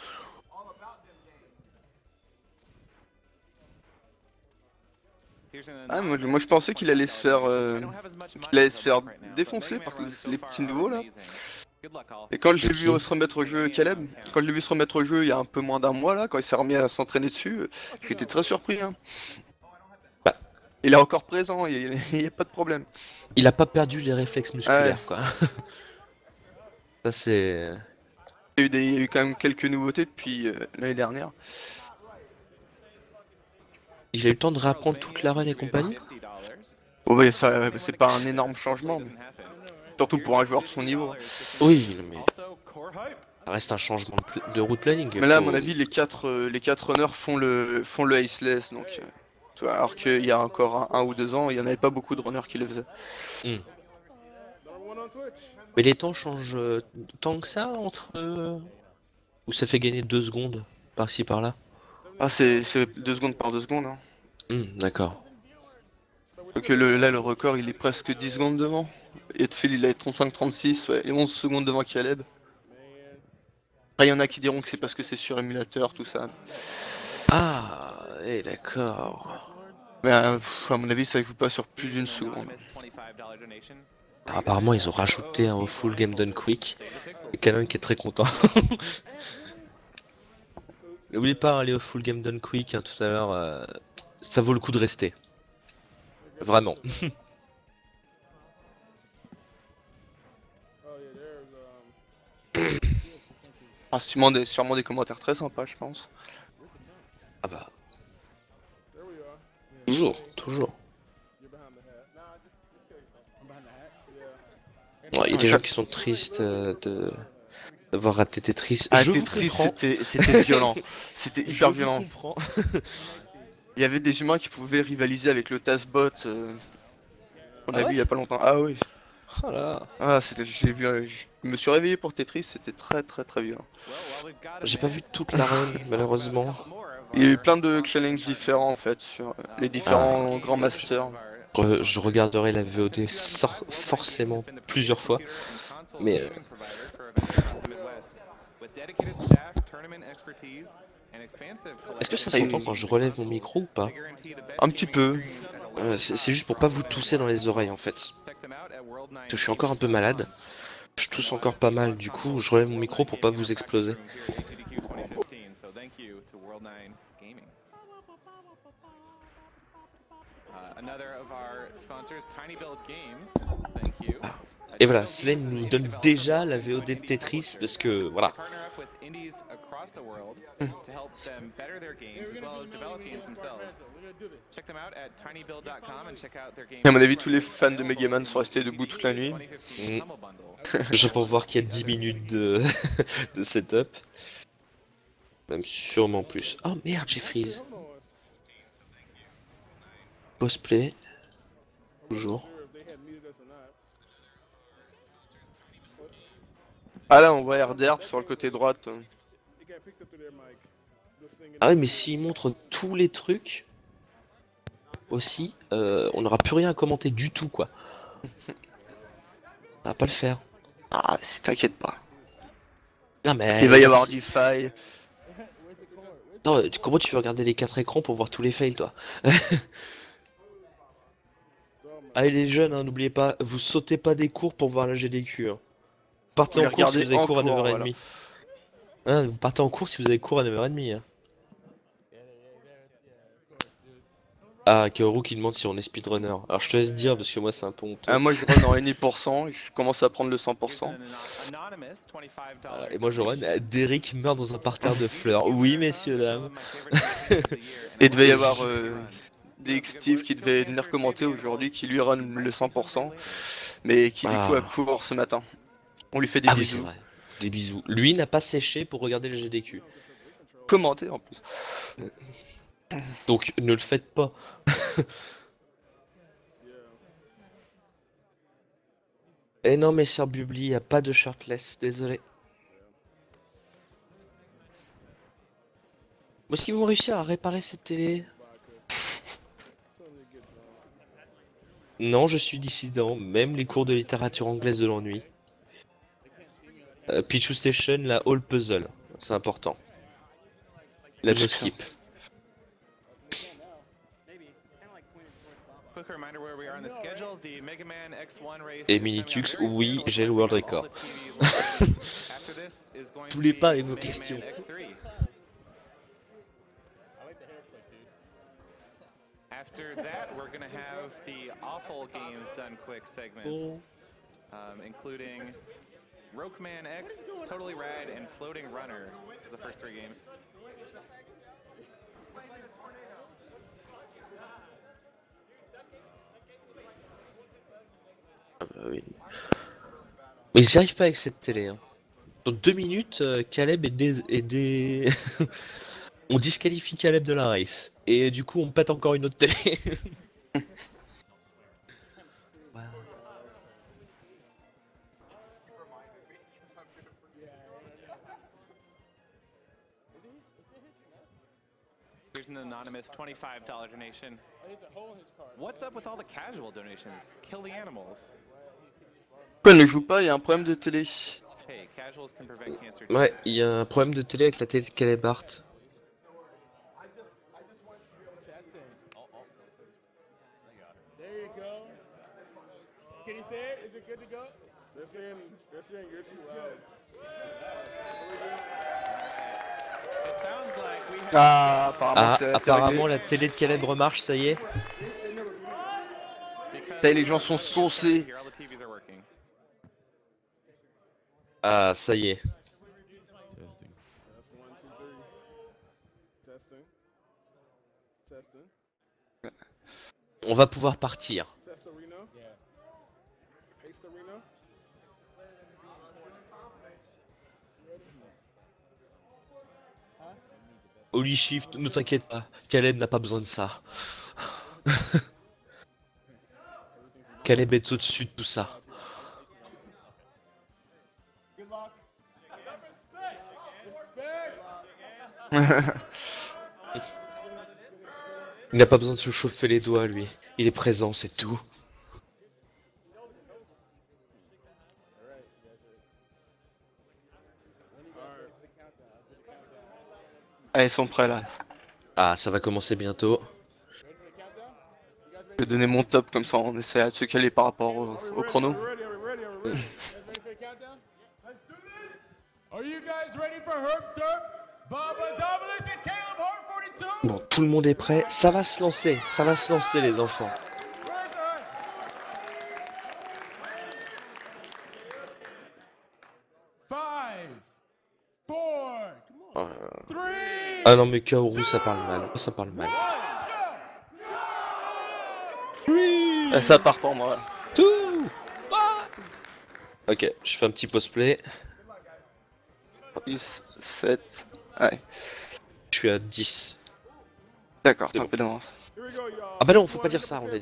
Ah, moi je pensais qu'il allait se faire défoncer par les petits nouveaux là. Et quand je l'ai vu se remettre au jeu, Caleb, quand je l'ai vu se remettre au jeu il y a un peu moins d'un mois là, quand il s'est remis à s'entraîner dessus, j'étais très surpris. Hein. Bah. Il est encore présent, il n'y a pas de problème. Il a pas perdu les réflexes musculaires quoi. Ça c'est... Il y a eu quand même quelques nouveautés depuis l'année dernière. Il a eu le temps de réapprendre toute la run et compagnie. Oh bah ça, c'est pas un énorme changement, mais... surtout pour un joueur de son niveau. Oui, mais ça reste un changement de route planning. Mais là, à mon avis, les 4 runners font le aceless, donc... tu vois, alors qu'il y a encore un ou 2 ans, il n'y en avait pas beaucoup de runners qui le faisaient. Mais les temps changent tant que ça entre... Ou ça fait gagner 2 secondes par-ci par-là? Ah, c'est 2 secondes par 2 secondes. Hein. D'accord. Donc là, le record, il est presque 10 secondes devant. Et Phil, il est 35-36, ouais, et 11 secondes devant Caleb. Après, il y en a qui diront que c'est parce que c'est sur émulateur, tout ça. Ah, d'accord. Mais à mon avis, ça joue pas sur plus d'une seconde. Alors, apparemment, ils ont rajouté un full game done quick. Et Canon qui est très content. N'oubliez pas aller au full game done quick hein, tout à l'heure. Ça vaut le coup de rester. Vraiment. Ah, sûrement des commentaires très sympas, je pense. Ah bah. Toujours, toujours. Ouais, il y a des gens qui sont tristes d'avoir raté Tetris. Ah, Je vous Tetris, comprends. c'était violent. C'était Je hyper vous violent. comprends. Il y avait des humains qui pouvaient rivaliser avec le TASBot. On a vu il y a pas longtemps. Ah oui. Oh là. Ah, c'était, j'ai vu, je me suis réveillé pour Tetris, c'était très très très violent. J'ai pas vu toute la run, malheureusement. Il y a eu plein de challenges différents en fait sur les différents grands masters. Je regarderai la VOD forcément plusieurs fois. Mais est-ce que ça s'entend quand je relève mon micro ou pas? Un petit peu. C'est juste pour pas vous tousser dans les oreilles en fait. Parce que je suis encore un peu malade. Je tousse encore pas mal, du coup je relève mon micro pour pas vous exploser. Et voilà, Slane nous donne déjà la VOD de Tetris parce que voilà. À mon avis, tous les fans de Megaman sont restés debout toute la nuit. Juste pour voir qu'il y a 10 minutes de, de setup. Même sûrement plus. Oh merde, j'ai freeze. Cosplay. Toujours. Ah là, on voit RDR sur le côté droite. Ah ouais, mais s'il montre tous les trucs aussi, on n'aura plus rien à commenter du tout quoi. Ça va pas le faire. Ah, si t'inquiète pas. Non mais. Il va y avoir du fail. Attends, comment tu veux regarder les 4 écrans pour voir tous les fails toi? Allez les jeunes, hein, n'oubliez pas, vous sautez pas des cours pour voir la GDQ. Hein. Partez en cours si vous avez cours à 9h30. Voilà. Hein, vous partez en cours si vous avez cours à 9h30. Hein. Ah, Kaoru qui demande si on est speedrunner. Alors je te laisse dire parce que moi c'est un peu honteux. Ah, moi je run en any%, je commence à prendre le 100%. Et moi je run. Derrick meurt dans un parterre de fleurs. Oui messieurs dames. Et il devait y avoir DX Steve qui devait venir commenter aujourd'hui, qui lui run le 100%, mais qui du coup a cours ce matin. On lui fait des bisous. Oui, vrai. Des bisous. Lui n'a pas séché pour regarder le GDQ. Commenter en plus. Donc ne le faites pas. Et non mais sur Bubli, il n'y a pas de shirtless, désolé. Moi si vous réussissez à réparer cette télé... Non, je suis dissident, même les cours de littérature anglaise de l'ennui. Pichu Station, la Hall Puzzle, c'est important. La no skip. Et Minitux, oui, j'ai le world record. Tous les pas et vos questions. After that, we're gonna have the awful games done quick segments, including Rokeman X, Totally Rad, and Floating Runner. This is the first 3 games. Ah bah oui. Mais j'y arrive pas avec cette télé. Hein. Dans 2 minutes, Caleb est on disqualifie Caleb de la race. Et du coup, on pète encore une autre télé. Here's an anonymous $25 donation. What's up with all the casual donations? Kill the animals. Pourquoi elle ne joue pas? Il y a un problème de télé. Hey, casuals can prevent cancer. Ouais, il y a un problème de télé avec la télé de Caleb Hart. There you go. Can you say it? Is it good to go? They're saying you're too loud. Ah, apparemment la télé de Caleb remarche, ça y est. Les gens sont saucés. Ah, ça y est. On va pouvoir partir. Holy Shift, ne t'inquiète pas, Caleb n'a pas besoin de ça. Caleb est au-dessus de tout ça. Il n'a pas besoin de se chauffer les doigts, lui. Il est présent, c'est tout. Ah, ils sont prêts là. Ah, ça va commencer bientôt. Je vais donner mon top comme ça, on essaie de se caler par rapport au chrono. Bon, tout le monde est prêt. Ça va se lancer les enfants. Ah non mais Kaoru ça parle mal, ça parle mal. Ah, ça part pour moi. Tout. Ok, je fais un petit post-play. 10, 7, ouais. Je suis à 10. D'accord, t'as un peu d'avance. Ah bah non, faut pas dire ça, on a dit.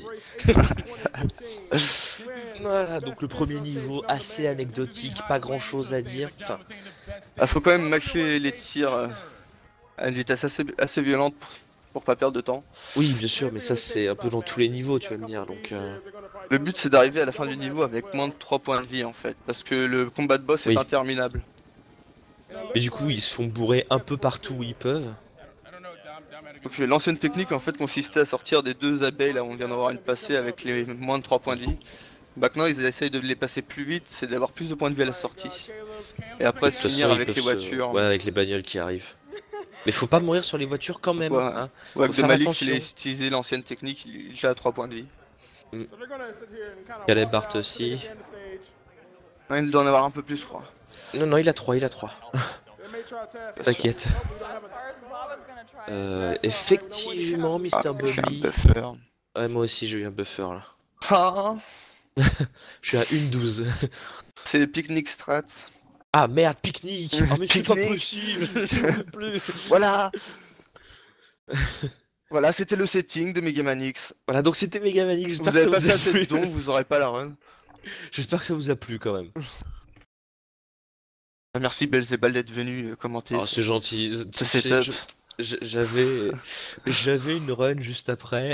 Voilà, donc le premier niveau assez anecdotique, pas grand chose à dire. Enfin, Ah, faut quand même mâcher les tirs à une vitesse assez violente pour pas perdre de temps. oui, bien sûr, mais ça c'est un peu dans tous les niveaux, tu vas me dire. Donc, Le but c'est d'arriver à la fin du niveau avec moins de 3 points de vie en fait, parce que le combat de boss est Oui. interminable. mais du coup, ils se font bourrer un peu partout où ils peuvent. Donc l'ancienne technique en fait consistait à sortir des 2 abeilles là où on vient d'avoir une passée avec les moins de 3 points de vie. Maintenant ils essayent de les passer plus vite, c'est d'avoir plus de points de vie à la sortie. Et après De toute finir façon, ils avec les peuvent voitures. Ouais, avec les bagnoles qui arrivent. Mais faut pas mourir sur les voitures quand même. Ouais. Hein. Ouais, Faut de faire Malik il a attention. utilisé l'ancienne technique, il a 3 points de vie. Caleb Bart aussi. Non, il doit en avoir un peu plus je crois. Non, non, il a 3, il a 3. T'inquiète. Effectivement, Mr. Ah, j'ai un Bobby. buffer. Ouais, moi aussi j'ai eu un buffer là. Ah, Je suis à 1,12. c'est le picnic strat. Ah merde, pique-nique. Oh mais c'est pas Pique-nique. possible. Je peux plus. Voilà. Voilà, c'était le setting de Megaman X. Voilà, donc c'était Megaman X. Vous avez pas fait assez de dons, vous aurez pas la run. J'espère que ça vous a plu quand même. Merci Belzebal d'être venu commenter. Oh, c'est gentil. Ce setup. J'avais une run juste après.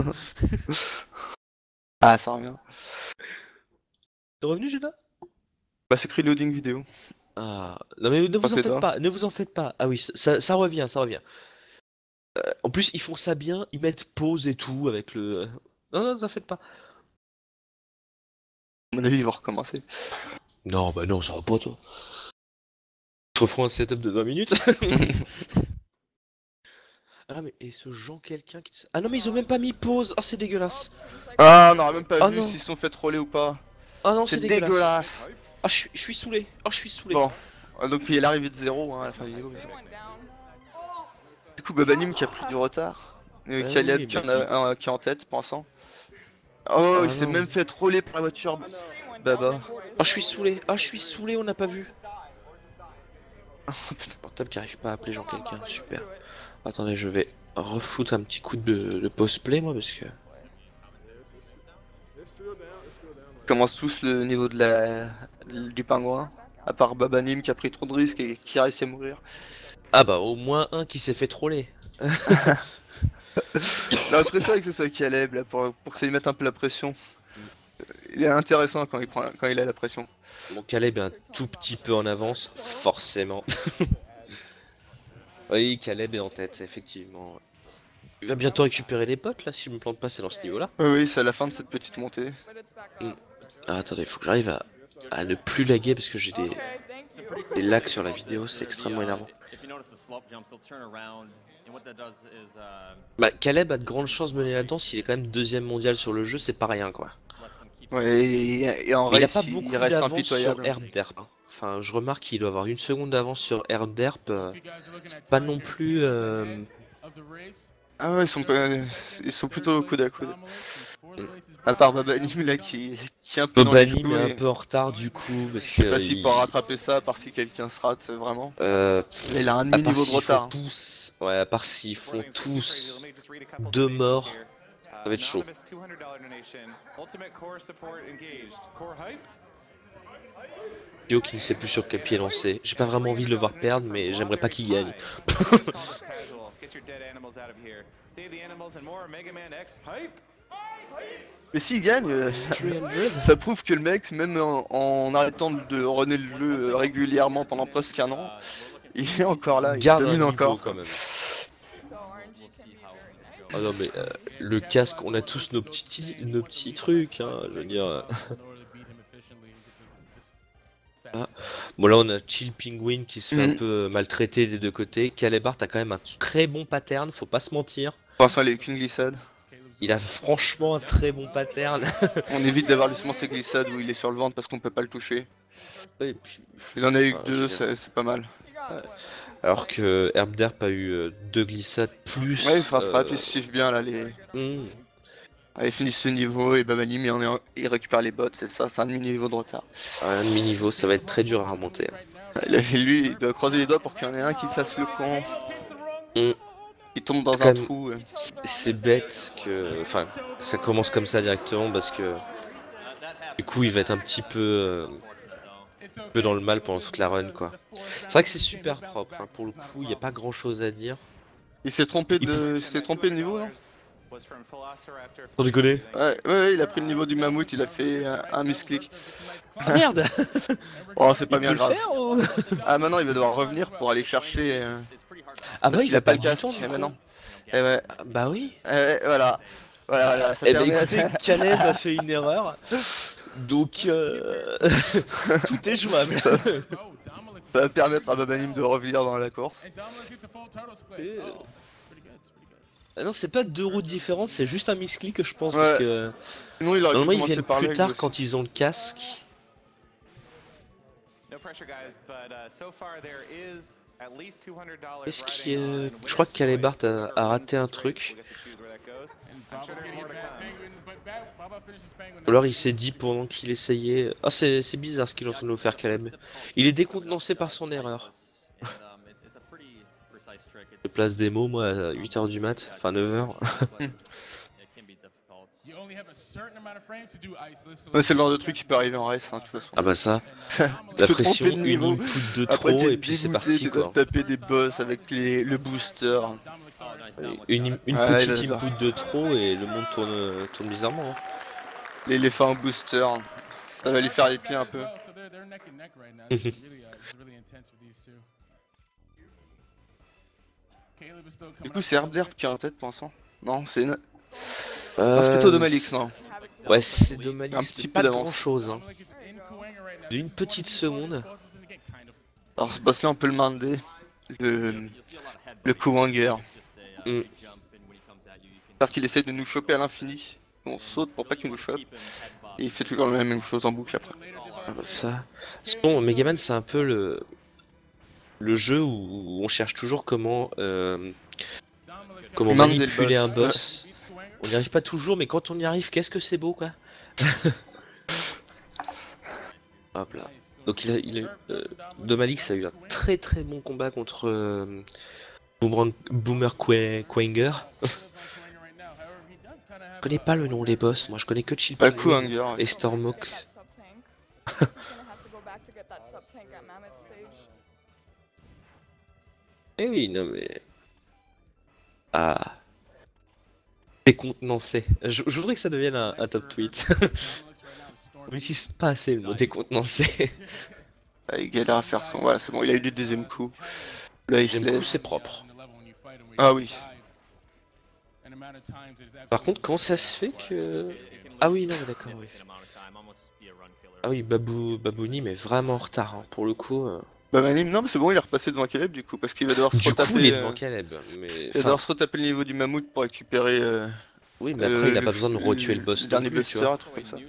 Ah, ça revient. T'es revenu, Jenna? Bah, c'est écrit loading vidéo. Ah, non mais ne vous en c'est faites toi. pas, ne vous en faites pas. Ah oui, ça revient, ça revient. En plus, ils font ça bien, ils mettent pause et tout avec le... Non, non, ne vous en faites pas. À mon avis, il va recommencer. Non, bah non, ça va pas, toi. Ils te refont un setup de 20 minutes. Ah mais, et ce Jean quelqu'un qui... Ah non, mais ils ont même pas mis pause. Oh, c'est dégueulasse. Ah, on n'aurait même pas Ah, vu non. s'ils se sont fait troller ou pas. Ah non, C'est c'est dégueulasse. dégueulasse. Ah, je suis saoulé. Ah, je suis saoulé. Bon, donc il est l'arrivée de 0 hein, à la fin du niveau. Du coup, Babanim qui a pris du retard. Caleb oui, qui est en tête pour l'instant. Oh, il s'est même fait troller par la voiture. Baba. Ah, je suis saoulé. Ah, je suis saoulé, on n'a pas vu. Portable qui arrive pas à appeler Jean quelqu'un, super. Attendez, je vais refoutre un petit coup de post-play moi parce que... Ils commencent tous le niveau de du pingouin. À part Babanim qui a pris trop de risques et qui a réussi à mourir. Ah bah au moins un qui s'est fait troller. J'aurais préféré que ce soit Caleb là, pour que ça lui mette un peu la pression. Il est intéressant quand il a la pression. Mon Caleb est un tout petit peu en avance, forcément. Oui, Caleb est en tête, effectivement. Il va bientôt récupérer les potes là, si je me plante pas, c'est dans ce niveau là. Oui, c'est à la fin de cette petite montée. Ah, attendez, il faut que j'arrive à ne plus laguer parce que j'ai des lags sur la vidéo, c'est extrêmement énervant. Bah, Caleb a de grandes chances de mener là-dedans, s'il est quand même deuxième mondial sur le jeu, c'est pas rien quoi. Ouais, et en Mais il a race, pas beaucoup il reste d'avance impitoyable. sur Erdderp. Hein. Enfin, je remarque qu'il doit avoir une seconde d'avance sur Erdderp. C'est pas non plus... Ah ouais, ils sont plutôt au coude à coude. À part Babanim là qui est un peu dans les Bobanim choux est et un peu en retard du coup, parce je sais pas que s'il pourra rattraper ça, à part si quelqu'un se rate vraiment. à Il a un part demi-niveau de s'il retard. faut pouce Ouais, à part s'ils font tous 2 morts, ça va être chaud. Dio qui ne sait plus sur quel pied lancer. J'ai pas vraiment envie de le voir perdre, mais j'aimerais pas qu'il gagne. Mais s'il gagne, ça prouve que le mec, même en arrêtant de runner le jeu régulièrement pendant presque un an, il est encore là, il Garde un domine niveau encore. quand même. Ah non mais le casque, on a tous nos petits trucs, hein, je veux dire. Ah. Bon là on a Chill Penguin qui se fait un peu maltraiter des deux côtés. Calebart a quand même un très bon pattern, faut pas se mentir. Pour l'instant il a qu'une glissade. Il a franchement un très bon pattern. On évite d'avoir justement ces glissades où il est sur le ventre parce qu'on peut pas le toucher. Et puis, Il en a eu que 2, c'est pas mal. alors que Herbderp a eu 2 glissades plus. Ouais, il se rattrape, il se suit bien là les. Allez, finit ce niveau et Babanim il récupère les bots, c'est ça, c'est un demi-niveau de retard. Un demi-niveau, ça va être très dur à remonter. Lui, il doit croiser les doigts pour qu'il y en ait un qui fasse le con. Il tombe dans un trou. C'est bête que. Enfin, ça commence comme ça directement parce que. Du coup, il va être un petit peu dans le mal pendant toute la run, quoi. C'est vrai que c'est super propre, hein. Pour le coup, il n'y a pas grand chose à dire. Il s'est trompé de niveau, non? Sans déconner. Ouais, il a pris le niveau du mammouth, il a fait un misclick. Ah merde. Oh, c'est pas bien grave. Ah maintenant il va devoir revenir pour aller chercher. Ah parce qu'il a pas le casque maintenant. Bah oui. Voilà. Voilà, ça permet... écoutez, Caleb a fait une erreur. Donc tout est jouable. Ça va permettre à Babanim de revenir dans la course. Ah non, c'est pas 2 routes différentes, c'est juste un misclick je pense, parce que sinon, il aurait normalement ils viennent par plus tard quand ils ont le casque. Est-ce qu'il je crois que Calebart a raté un truc. Ou alors il s'est dit pendant qu'il essayait... Ah c'est bizarre ce qu'il est en train de nous faire Caleb. Il est décontenancé par son erreur. Je place des mots moi à 8h du mat, enfin 9h. Ouais, c'est le genre de truc qui peut arriver en race, hein, de toute façon. Ah bah ça, la pression, une input de trop et puis c'est parti quoi. Tu dois taper des boss avec le booster. Une petite input de trop et le monde tourne bizarrement. Hein. L'éléphant booster, ça va lui faire les pieds un peu. Du coup c'est Herbderp qui est en tête pour l'instant. Non, c'est une... c'est plutôt Domalix, non? Ouais, c'est Domalix, un petit peu peu grand chose. Hein. D'une petite seconde. Alors ce boss là on peut le demander. Le Kuwanger. J'espère qu'il essaie de nous choper à l'infini. On saute pour pas qu'il nous chope. Et il fait toujours la même chose en boucle après. Ah bah ça. Sinon, Megaman c'est un peu le jeu où on cherche toujours comment manipuler un boss. On n'y arrive pas toujours, mais quand on y arrive, qu'est-ce que c'est beau quoi. Hop là. Donc Domalix a eu un très très bon combat contre Boomer Quanger. Je connais pas le nom des boss, moi je connais que Chill Penguin et Stormhawk. Eh oui, non mais... Ah... Décontenancé. Je voudrais que ça devienne un top tweet. On n'utilise pas assez le mot décontenancé. Il galère à faire son... Ouais, c'est bon, il a eu le deuxième coup. Là, il se laisse. C'est propre. Ah oui. Par contre, comment ça se fait que... Ah oui, non, d'accord, oui. Ah oui, Babouni, mais vraiment en retard, hein, pour le coup. Babanim, non, mais c'est bon, il est repassé devant Caleb du coup, parce qu'il va devoir se retaper. Du coup, il est devant Caleb, mais... Il va devoir se retaper le niveau du mammouth pour récupérer... Oui, mais après, il a pas besoin de retuer le boss. Le dernier buster, un truc comme ça.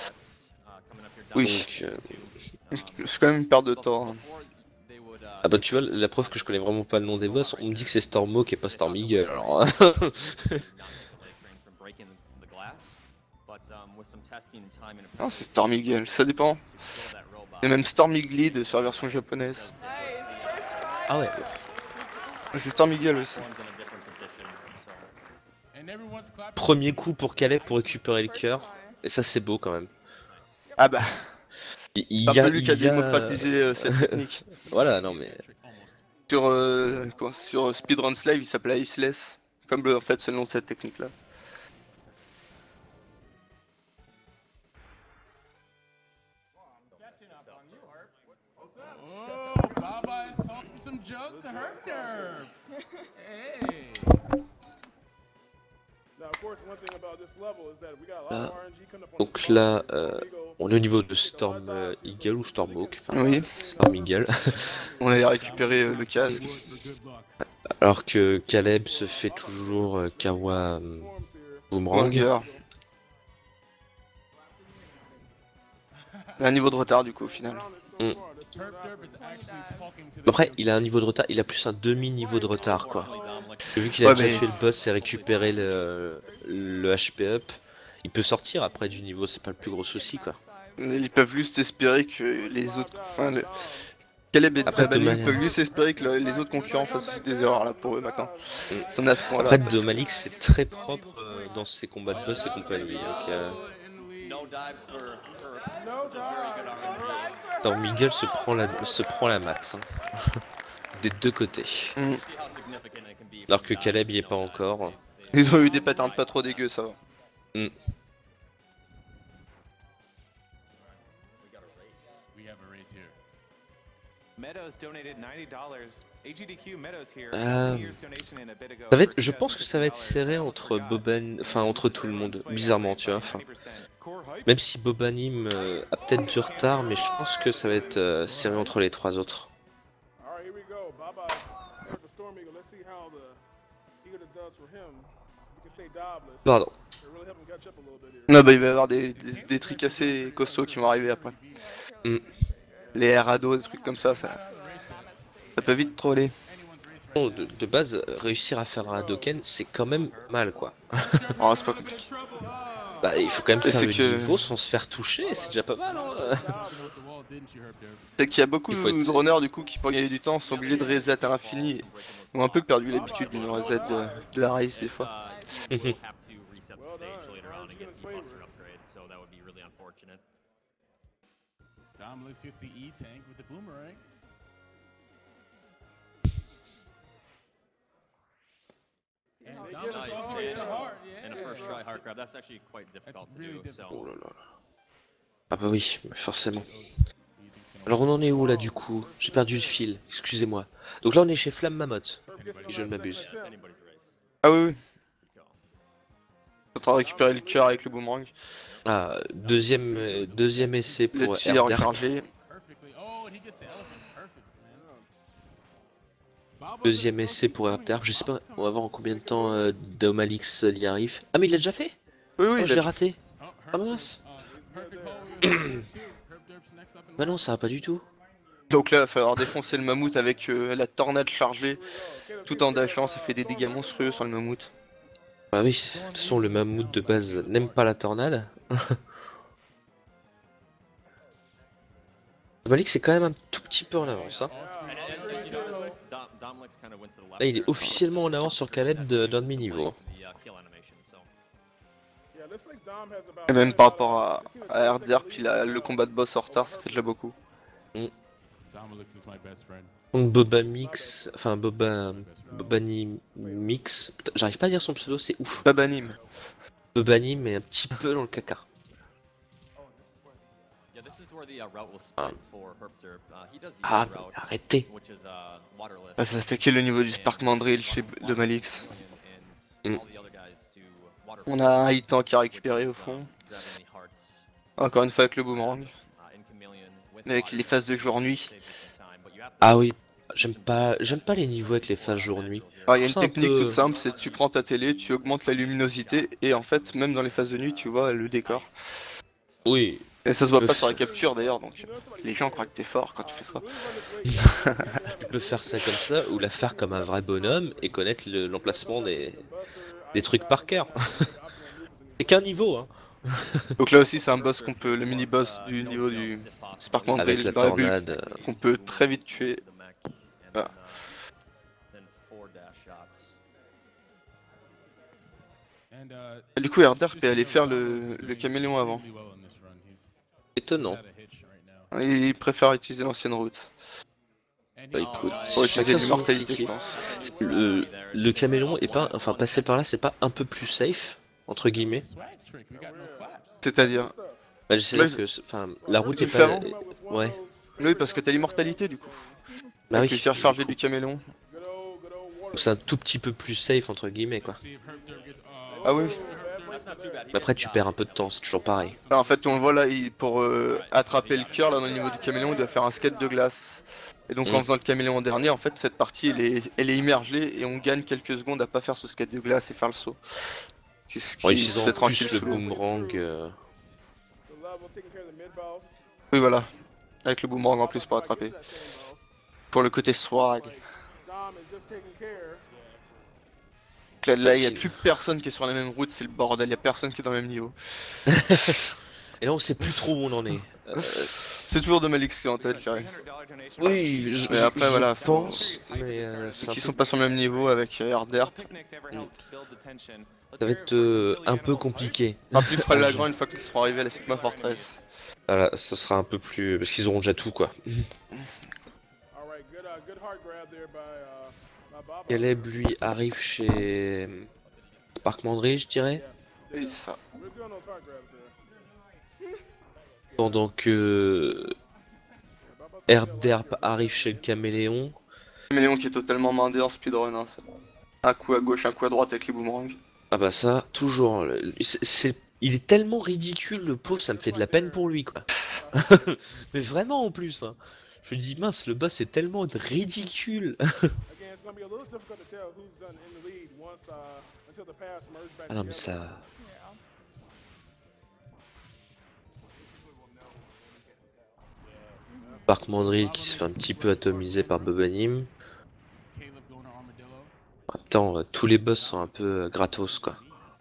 Oui. C'est quand même une perte de temps. Hein. Ah bah tu vois, la preuve que je connais vraiment pas le nom des boss, on me dit que c'est Stormhawk et pas Stormigel, alors... Non, c'est Stormigel, ça dépend. Il y a même Stormiglide sur la version japonaise. Ah ouais. C'est Storm Eagle aussi. Premier coup pour Caleb pour récupérer le cœur. Et ça, c'est beau quand même. Ah bah, Il c'est y un a, peu lui qui a il y a- démocratisé cette technique. Voilà, non mais. Sur Speedrun Live, il s'appelait Iceless. Comme en fait c'est le nom de cette technique là. Oh, Baba is talking some junk to Herb Derb. Hey. Now, of course, one thing about this level is that we got a lot Là. of RNG coming up on Donc this là, level. on est au niveau de Storm Eagle ou Stormhawk. Enfin, Oui, Storm Eagle. on allait récupérer le casque. Alors que Caleb se fait toujours Kawa Boomerang. Ranger. Il a un niveau de retard du coup au final. Mm. Après, il a un niveau de retard, il a plus un demi-niveau de retard quoi. Vu qu'il a Ouais, déjà mais- tué le boss et récupéré le HP up, il peut sortir après du niveau, c'est pas le plus gros souci quoi. Ils peuvent juste espérer que les autres. Enfin, Caleb et Après, Babani Domalia. peuvent juste espérer que les autres concurrents fassent aussi des erreurs là pour eux maintenant. Ça n'a ce point là. Après, Domalix c'est très propre dans ses combats de boss et compagnie. Donc, Storm Eagle se prend la max. Hein. Des deux côtés. Mm. Alors que Caleb y est pas encore. Ils ont eu des patterns pas trop dégueux, ça va. Mm. We have a race here. Meadows donated $90. AGDQ Meadows here. Euh, 20 years donation in a bit ago Ça va être, for je pense que ça va être serré entre Boban, enfin entre tout le monde, bizarrement, tu vois. Enfin, même si Bobanim a peut-être du retard, mais je pense que ça va être serré entre les trois autres. All right, here we go. Baba heard the Storm Eagle. Let's see how the Eagle does for him. He can stay dobless. Pardon. It'll really help him catch up a little bit here. Non, bah il va y avoir des trucs assez costauds qui vont arriver après. Mm. Les rados, des trucs comme ça peut vite troller. Bon, de base, réussir à faire un Hadoken, c'est quand même mal quoi. Oh, c'est pas compliqué. Bah, il faut quand même Et faire c'est le que- niveau sans se faire toucher, c'est déjà pas mal. Hein. C'est qu'il y a beaucoup Il faut être- de runners du coup qui pour gagner du temps sont obligés de reset à l'infini. Ils ont un peu perdu l'habitude d'une reset de la race des fois. Mhm. Domlix gets the E-Tank with the boomerang. And Domlix also gets the heart, yeah. And a first try heart grab, that's actually quite difficult to really do. difficult. Oh là là là. Ah bah oui, forcément. Alors on en est où là du coup? J'ai perdu le fil, excusez-moi. Donc là on est chez Flamme Mammoth, si je ne m'abuse. Ah oui, oui. On est en train de récupérer le cœur avec le boomerang. Ah, deuxième essai Le pour tir Herder. rechargé. Perfectly. Oh, and he gets the elephant. Perfect, man. Baba Deuxième essai pour Herder. Je sais pas, on va voir en combien de temps Domalix y arrive. Ah mais il l'a déjà fait? Oui, oui, Oh, il je l'ai a- raté. Oh, Ah mince. perfect hole with Herb Derb, too. Herb Derb's next up in Bah non, ça va pas du tout. Donc là, il va falloir défoncer le mammouth avec la tornade chargée. Tout en dashant, ça fait des dégâts monstrueux sur le mammouth. Bah oui, de toute façon le mammouth de base n'aime pas la tornade. Domalix c'est quand même un tout petit peu en avance. Hein. And you notice, Domlix kind of went to the left. Là il est officiellement en avance sur Caleb d'un demi-niveau. The kill animation, so. Yeah, looks like Dom has about Et même par rapport à Herder, puis le combat de boss en retard, ça fait déjà beaucoup. Domlix is my best friend. Donc Boba Mix, enfin Bobani Mix, putain, j'arrive pas à dire son pseudo, c'est ouf. Babanim. Bobani mais un petit peu dans le caca. Yeah, this is where the route will Ah. split for Herb Derb. He does the Ah, other route, arrêtez. which is waterless. Ah, ça a attaqué le niveau du Spark Mandrill chez de Malix. And Mm. all the other guys do water On a un hit tank à récupérer au fond. grab any hearts, Encore une fois avec le boomerang. in Chameleon with Avec water, les phases de jour-nuit. saves you some time, but you have to Ah oui, j'aime pas les niveaux avec les phases jour-nuit. Alors il y a une C'est un technique peu- toute simple, c'est tu prends ta télé, tu augmentes la luminosité et en fait même dans les phases de nuit tu vois le décor. Oui, Et ça se voit Le pas sur la f- capture d'ailleurs donc les gens croient que t'es fort quand tu fais ça. tu peux faire ça comme ça ou la faire comme un vrai bonhomme et connaître l'emplacement des trucs par cœur. C'est qu'un niveau hein. Donc là aussi c'est un boss qu'on peut, le mini boss du niveau du Spark Avec Mandrill la dans la bulle tornade. qu'on peut très vite tuer. Ah. Du coup, Herderp est allé faire le caméléon avant. Étonnant. Il préfère utiliser l'ancienne route. Bah écoute, Pour utiliser chacun son l'immortalité, je ticket. pense. Le caméléon est pas, enfin passer par là, c'est pas un peu plus safe entre guillemets. C'est-à-dire. Bah c'est-à-dire que, enfin, la route Tu est le fais pas, avant ouais. Oui, parce que t'as l'immortalité du coup. Bah Avec oui. le tir chargé du caméléon. Donc c'est un tout petit peu plus safe entre guillemets quoi. Ah oui. Mais après tu perds un peu de temps, c'est toujours pareil. Bah, en fait, on le voit là, pour attraper le cœur, là, au niveau du caméléon, il doit faire un skate de glace. Et donc, en faisant le caméléon en dernier, en fait, cette partie, elle est immergée et on gagne quelques secondes à pas faire ce skate de glace et faire le saut. En utilisant fait plus le sous l'eau. boomerang. Oui, voilà. Avec le boomerang en plus pour attraper. Pour le côté swag. Là, il n'y a plus personne qui est sur la même route, c'est le bordel, il n'y a personne qui est dans le même niveau. Et là on sait plus trop où on en est. C'est toujours de Malix qui est en tête, carré. Oui, Mais après, voilà, pense, mais qui sont pas sur le même niveau avec Herderp. ça va être un peu compliqué. Un plus flagrant une fois qu'ils seront arrivés à la Sigma Fortress. Voilà, ça sera un peu plus, parce qu'ils auront déjà tout quoi. Caleb lui arrive chez Park Mandry, je dirais. Oui, c'est ça. Pendant que Herderp arrive chez le caméléon. Caméléon qui est totalement mindé en speedrun, hein, ça. Un coup à gauche, un coup à droite avec les boomerangs. Ah bah ça, toujours. Il est tellement ridicule le pauvre, ça me fait de la peine pour lui quoi. Mais vraiment en plus. Hein. Je me dis mince, le boss est tellement ridicule. Ah non mais ça... Park Mandrill qui se fait un petit peu atomiser par Bobanim. En même temps, tous les boss sont un peu gratos quoi.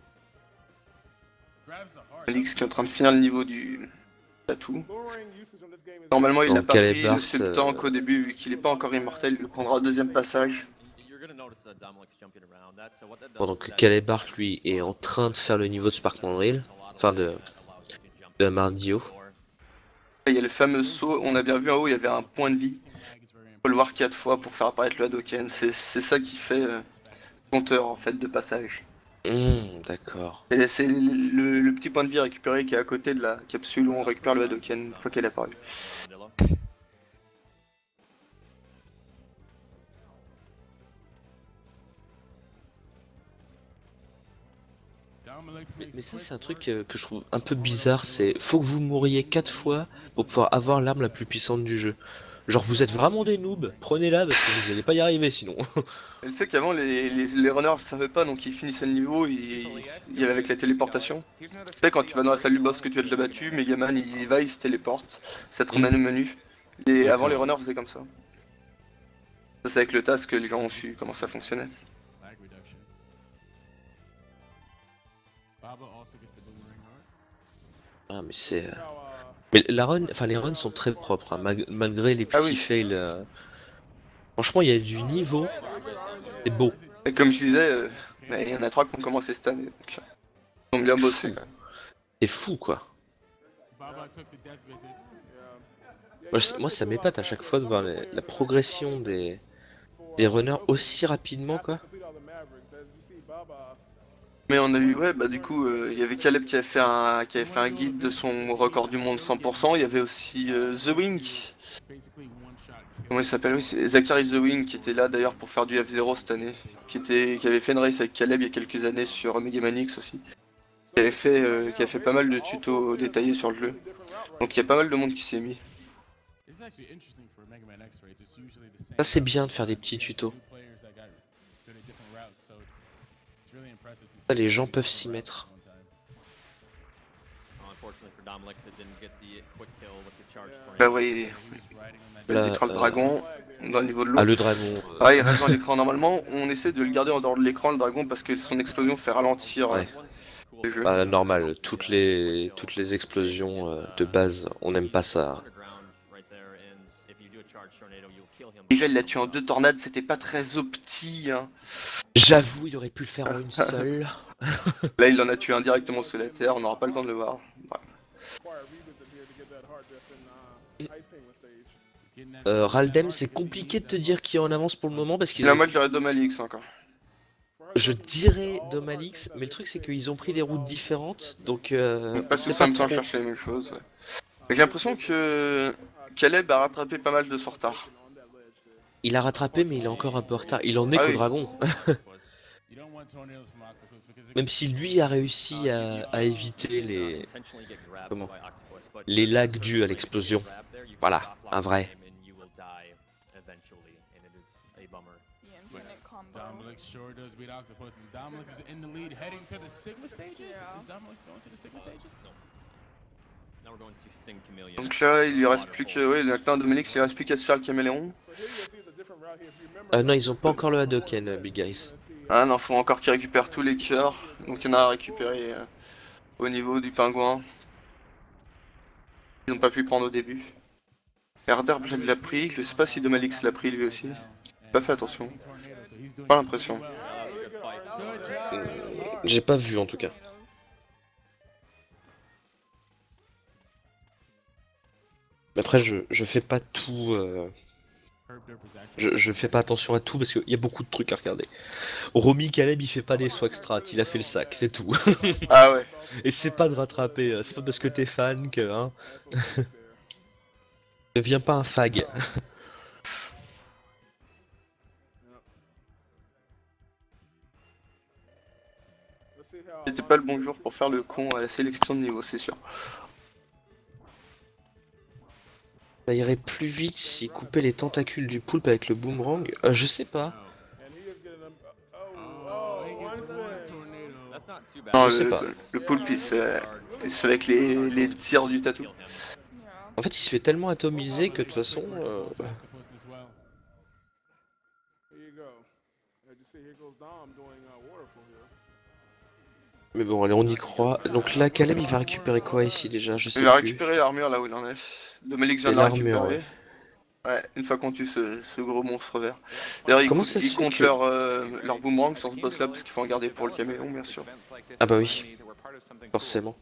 Alix qui est en train de finir le niveau du tatou. Normalement il Donc, n'a pas Caleb pris Bart, le seul temps qu'au début, vu qu'il n'est pas encore immortel, il le prendra au deuxième passage. Pendant que Caleb Bart lui est en train de faire le niveau de Spark Mandrill, enfin de Mardio. Il y a le fameux saut, on a bien vu en haut, il y avait un point de vie. Faut le voir 4 fois pour faire apparaître le Hadoken, c'est ça qui fait compteur en fait de passage. D'accord. C'est le petit point de vie récupéré qui est à côté de la capsule où on récupère le Hadoken une fois qu'elle est apparue. Mais ça c'est un truc que je trouve un peu bizarre, c'est faut que vous mouriez 4 fois pour pouvoir avoir l'arme la plus puissante du jeu. Genre vous êtes vraiment des noobs, prenez-la parce que vous allez pas y arriver sinon. Et tu sais qu'avant les runners le savaient pas, donc ils finissaient le niveau, il y avait avec la téléportation. Tu sais quand tu vas dans la salle du boss que tu as déjà battu, Megaman il va, il se téléporte, ça te ramène au menu. Et avant les runners faisaient comme ça. Ça c'est avec le task que les gens ont su comment ça fonctionnait. Ah mais c'est... Mais la run, enfin les runs sont très propres, hein, malgré les petits fails. Franchement il y a du niveau, c'est beau. Et comme je disais, il y en a 3 qui ont commencé cette année, donc ils ont bien bossé. C'est fou quoi. Moi ça m'épate à chaque fois de voir la progression des runners aussi rapidement quoi. Mais on a eu, ouais, bah du coup, il y avait Caleb qui avait fait un guide de son record du monde 100%, il y avait aussi The Wing. Comment il s'appelle? Oui, c'est Zachary The Wing qui était là d'ailleurs pour faire du F0 cette année, qui avait fait une race avec Caleb il y a quelques années sur Megaman X aussi. Qui avait fait pas mal de tutos détaillés sur le jeu. Donc il y a pas mal de monde qui s'est mis. Ça c'est bien de faire des petits tutos. Ça, les gens peuvent s'y mettre. Bah ouais, il détruit le dragon dans le niveau de l'eau. Ah le dragon. Ah il reste dans l'écran normalement, on essaie de le garder en dehors de l'écran le dragon parce que son explosion fait ralentir le jeu. Bah normal, toutes les explosions de base, on n'aime pas ça. Déjà il l'a tué en 2 tornades, c'était pas très opti hein. J'avoue, il aurait pu le faire en une seule. Là, il en a tué un directement sous la terre, on n'aura pas le temps de le voir. Raldem, c'est compliqué de te dire qui est en avance pour le moment parce qu'ils Là, ont... moi, je dirais Domalix encore. Je dirais Domalix, mais le truc c'est qu'ils ont pris des routes différentes, donc Pas on sait tous en même temps trop. chercher les mêmes choses. Ouais. J'ai l'impression que Caleb a rattrapé pas mal de son retard. Il a rattrapé, mais il est encore un peu en retard. Il en est Ah qu'au oui. dragon. Même si lui a réussi à éviter les... Comment? Les lags dus à l'explosion. Voilà, un vrai. The infinite combo. Domalix sure does beat Octopus, and Domalix is in the lead heading to the Sigma stages? Yeah. Is Domalix going to the Sigma stages? Now we're going to Sting Chameleon. Donc là, il lui reste plus que. Oui, maintenant, Domalix, il lui reste plus qu'à se faire le caméléon. Non, ils ont pas encore le Hadoken, Big Guys. Ah non, faut encore qu'il récupère tous les cœurs. Donc il y en a à récupérer au niveau du pingouin. Ils n'ont pas pu prendre au début. Herderb l'a pris, je sais pas si Domalix l'a pris lui aussi. J'ai pas fait attention. Pas l'impression. J'ai pas vu en tout cas. Mais après, je fais pas tout. Je fais pas attention à tout parce qu'il y a beaucoup de trucs à regarder. Romy Caleb il fait pas des swag strats, il a fait le sac, c'est tout. Ah ouais. Et c'est pas de rattraper, c'est pas parce que t'es fan que. Hein. Deviens pas un fag. C'était pas le bon jour pour faire le con à la sélection de niveau, c'est sûr. Ça irait plus vite s'il coupait les tentacules du poulpe avec le boomerang. Je sais pas. That's not too bad. Non, Je sais pas. le poulpe il se fait avec les tirs du tatou. Yeah. En fait, il se fait tellement atomiser que de toute façon. Octopus as well. Here you go. As you see, here goes Dom doing waterfall here. Mais bon, allez, on y croit. Donc là, Caleb il va récupérer quoi ici déjà? Je sais Il va plus. récupérer l'armure là où il en est. Domalix vient Et de la l'armure, récupérer. Ouais, une fois qu'on tue ce gros monstre vert. D'ailleurs, Comment ça se ils fait comptent que- leur boomerang sur ce boss là parce qu'il faut en garder pour le caméléon, bien sûr. Ah bah oui, forcément.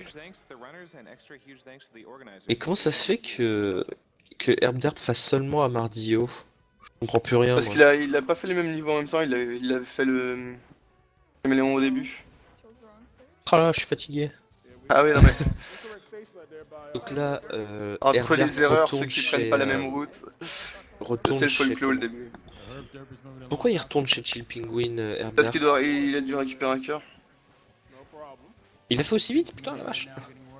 Et comment ça se fait que Herbderp fasse seulement à Mardio? Je comprends plus rien. Parce moi. qu'il a pas fait les mêmes niveaux en même temps, il avait fait le caméléon au début. Chose the wrong stage. Ah là, je suis fatigué. Ah oui, non mais. Donc là, Entre Herbderp les erreurs, retourne ceux qui chez, prennent pas la même route. retourne C'est le chez- folklore le début. Pourquoi il retourne chez Chill Penguin, Herbderp? Parce qu'il a dû récupérer un cœur. Il a fait aussi vite, putain la vache.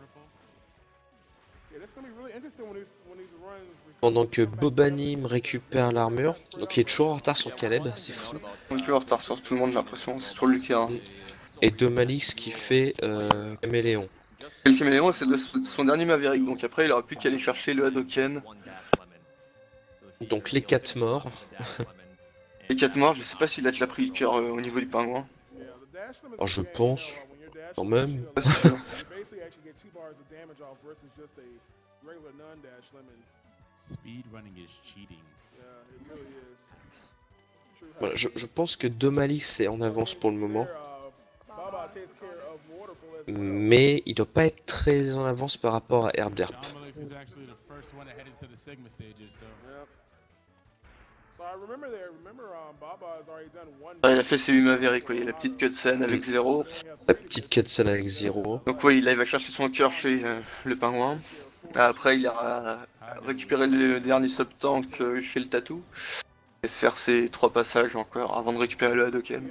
Pendant que Bobanim récupère l'armure, donc il est toujours en retard sur Caleb, c'est fou. On est toujours en retard sur tout le monde, j'ai l'impression. C'est toujours lui qui a. Et Domalix qui fait Caméléon. Et le caméléon, c'est son dernier Maverick, donc après il aura plus qu'à aller chercher le Hadoken. Donc les 4 morts. Les 4 morts, je sais pas s'il a déjà pris le cœur au niveau du pingouin. Alors je pense, quand même. Pas sûr. Speedrunning is cheating. Voilà, je pense que Domalix est en avance pour le moment. Mais il doit pas être très en avance par rapport à Herbderp. Domalix is actually the first one to head into the Sigma stages, so. Ouais, il a fait ses 8 Maverick, quoi. Il y a la petite cutscene avec 0. La petite cutscene avec 0. Donc oui, là il va chercher son cœur chez le pingouin. Après il ira récupérer le dernier sub-tank chez le tatou. Et faire ses 3 passages encore avant de récupérer le Hadoken.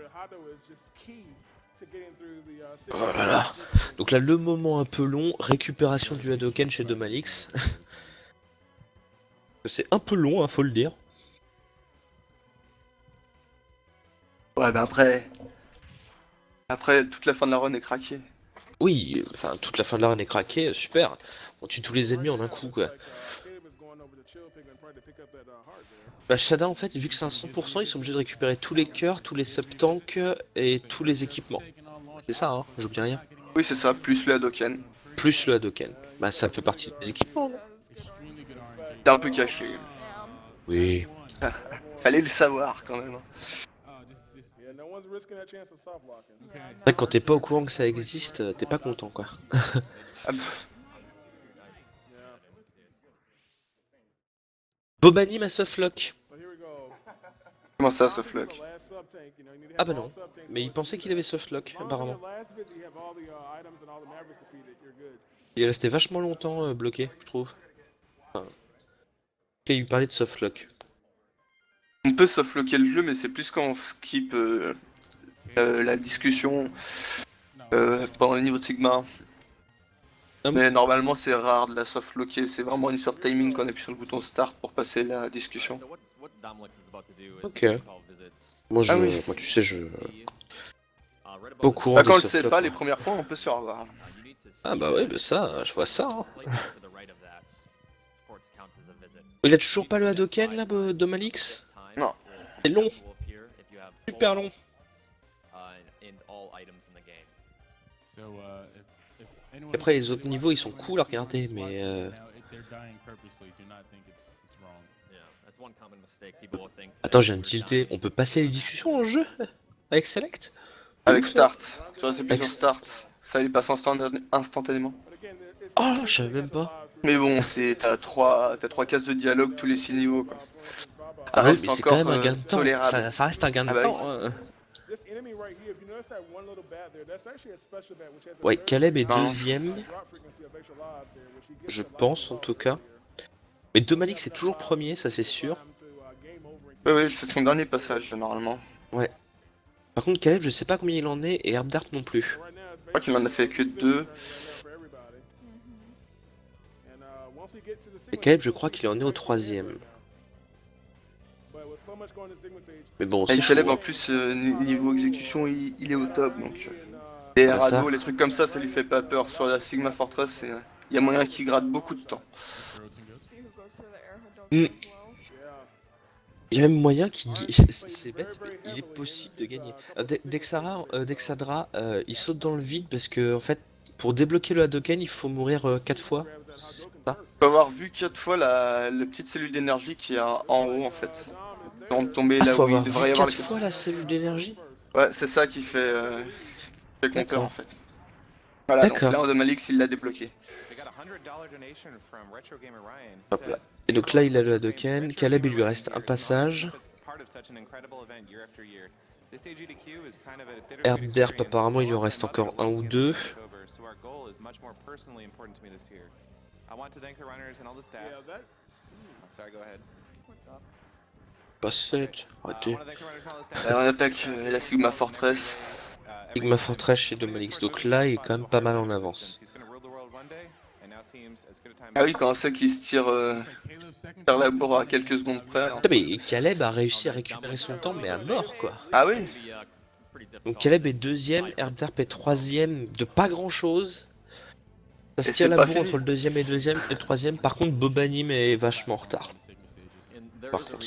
Oh là là. Donc là, le moment un peu long, récupération du Hadoken chez Domalix. C'est un peu long, hein, faut le dire. Ouais, bah après toute la fin de la run est craquée. Oui, enfin, toute la fin de la run est craquée, super. On tue tous les ennemis en un coup, quoi. Bah, Shada, en fait, vu que c'est un 100%, ils sont obligés de récupérer tous les cœurs, tous les sub-tanks et tous les équipements. C'est ça, hein, j'oublie rien. Oui, c'est ça, plus le Hadoken. Plus le Hadoken. Bah, ça fait partie des équipements. T'es un peu caché. Oui. Fallait le savoir quand même. Yeah, no one's risking that chance of soft locking. C'est vrai que quand t'es pas au courant que ça existe, t'es pas content quoi. Ah, Bobani m'a softlock. So here we go. comment ça, ce flock? The last sub-tank, you know, you need to Ah have bah all non, sub-tanks mais il selected. pensait qu'il avait softlock As long as in apparemment. your last visit you have all the items and all the Mavericks defeated, you're good. Il est resté vachement longtemps bloqué, je trouve. Enfin, il lui parlait de softlock. On peut softlocker le jeu, mais c'est plus quand on skip la discussion pendant le niveau de Sigma. Ah, Mais normalement, c'est rare de la softlocker, c'est vraiment une histoire de timing quand on appuie sur le bouton start pour passer la discussion. So what Domlex is about to do is Ok. call visits. Moi, Ah oui. moi tu sais, je... Right Pas au above courant Bah, des quand on le sait softlocks, pas, moi. les premières fois, on peut se faire avoir. you need to Ah bah ouais, bah ça, je vois ça. Hein. slightly to the right of that for it to count as a visit. Il a toujours pas le Hadoken là, de Malix? Non. C'est long, super long. In all items in the game. So, if anyone Après les autres niveaux ils sont cool à regarder, mais now, they're dying purposely. Do not think it's wrong. Yeah, that's one common mistake people will think. Attends, j'ai un tilté. On peut passer les discussions en jeu avec Select? Avec start, tu vois, c'est plus Avec- sur start, ça il passe instantanément. But again, it's Oh là, je savais même pas. Mais bon, t'as trois cases de dialogue tous les 6 niveaux quoi. Ah ouais, reste mais c'est quand encore, même un gain de temps. tolérable. Ça reste un gain de Ah bah oui. temps. Hein. This enemy right here, if you notice that one little bat there, that's actually a special bat which has a Ouais, very Caleb est Non. deuxième, drop frequency of extra lives here, which he gets je a lot of pense en loss tout cas. here. Mais Domalix est toujours premier, ça c'est sûr. Time to, game over and Oui, c'est son dernier passage là, normalement. Par contre, Caleb, je sais pas combien il en est et Herbdart non plus. right now, it's Je crois qu'il en a fait que 2. for everybody. And, once we get to the Et Sigma Caleb, stage, je crois qu'il en est au troisième. But with so much going to Sigma stage, Mais bon, Et c'est Caleb chaud. en plus, niveau exécution, il est au top. Donc, and, les Bah, ça. radeaux, les trucs comme ça lui fait pas peur. Sur la Sigma Fortress, il y a moyen qu'il gratte beaucoup de temps. See who goes for the air Hadoken Mm. as well. yeah. Il y a même moyen qu'il... C'est bête, mais il est possible de gagner. Dexadra, il saute dans le vide parce que, en fait, pour débloquer le Hadoken, il faut mourir 4 fois. Ça. Il faut avoir vu 4 fois la petite cellule d'énergie qui est en haut en fait. Avant de tomber Ah, là faut où il avoir devrait y vu avoir 4 le fois la cellule d'énergie. Ouais, c'est ça qui fait compteur D'accord. en fait. Voilà, donc D'accord. là, de Malix, il l'a débloqué. We got a $100 donation from Retro Gamer Ryan. Hop là. Et donc là, il a le Hadoken. Caleb, il lui reste un passage. Herbderp, apparemment, il lui en reste encore un ou deux. Yeah, that, Sorry, go ahead. What's up? Pas 7, arrêtez. On attaque la Sigma Fortress. Sigma Fortress chez Domalix. Donc là, il est quand même pas mal en avance. Ah oui, quand on sait qu'il se tire vers la bourre à quelques secondes près. hein. Putain, mais Caleb a réussi à récupérer son temps, mais à mort, quoi. Ah oui, Donc Caleb est deuxième, Herbderp est troisième, de pas grand chose. Ça se Et tient c'est la pas bourre fini. entre le deuxième et le troisième. Par contre, Bobanim est vachement en retard. Par contre.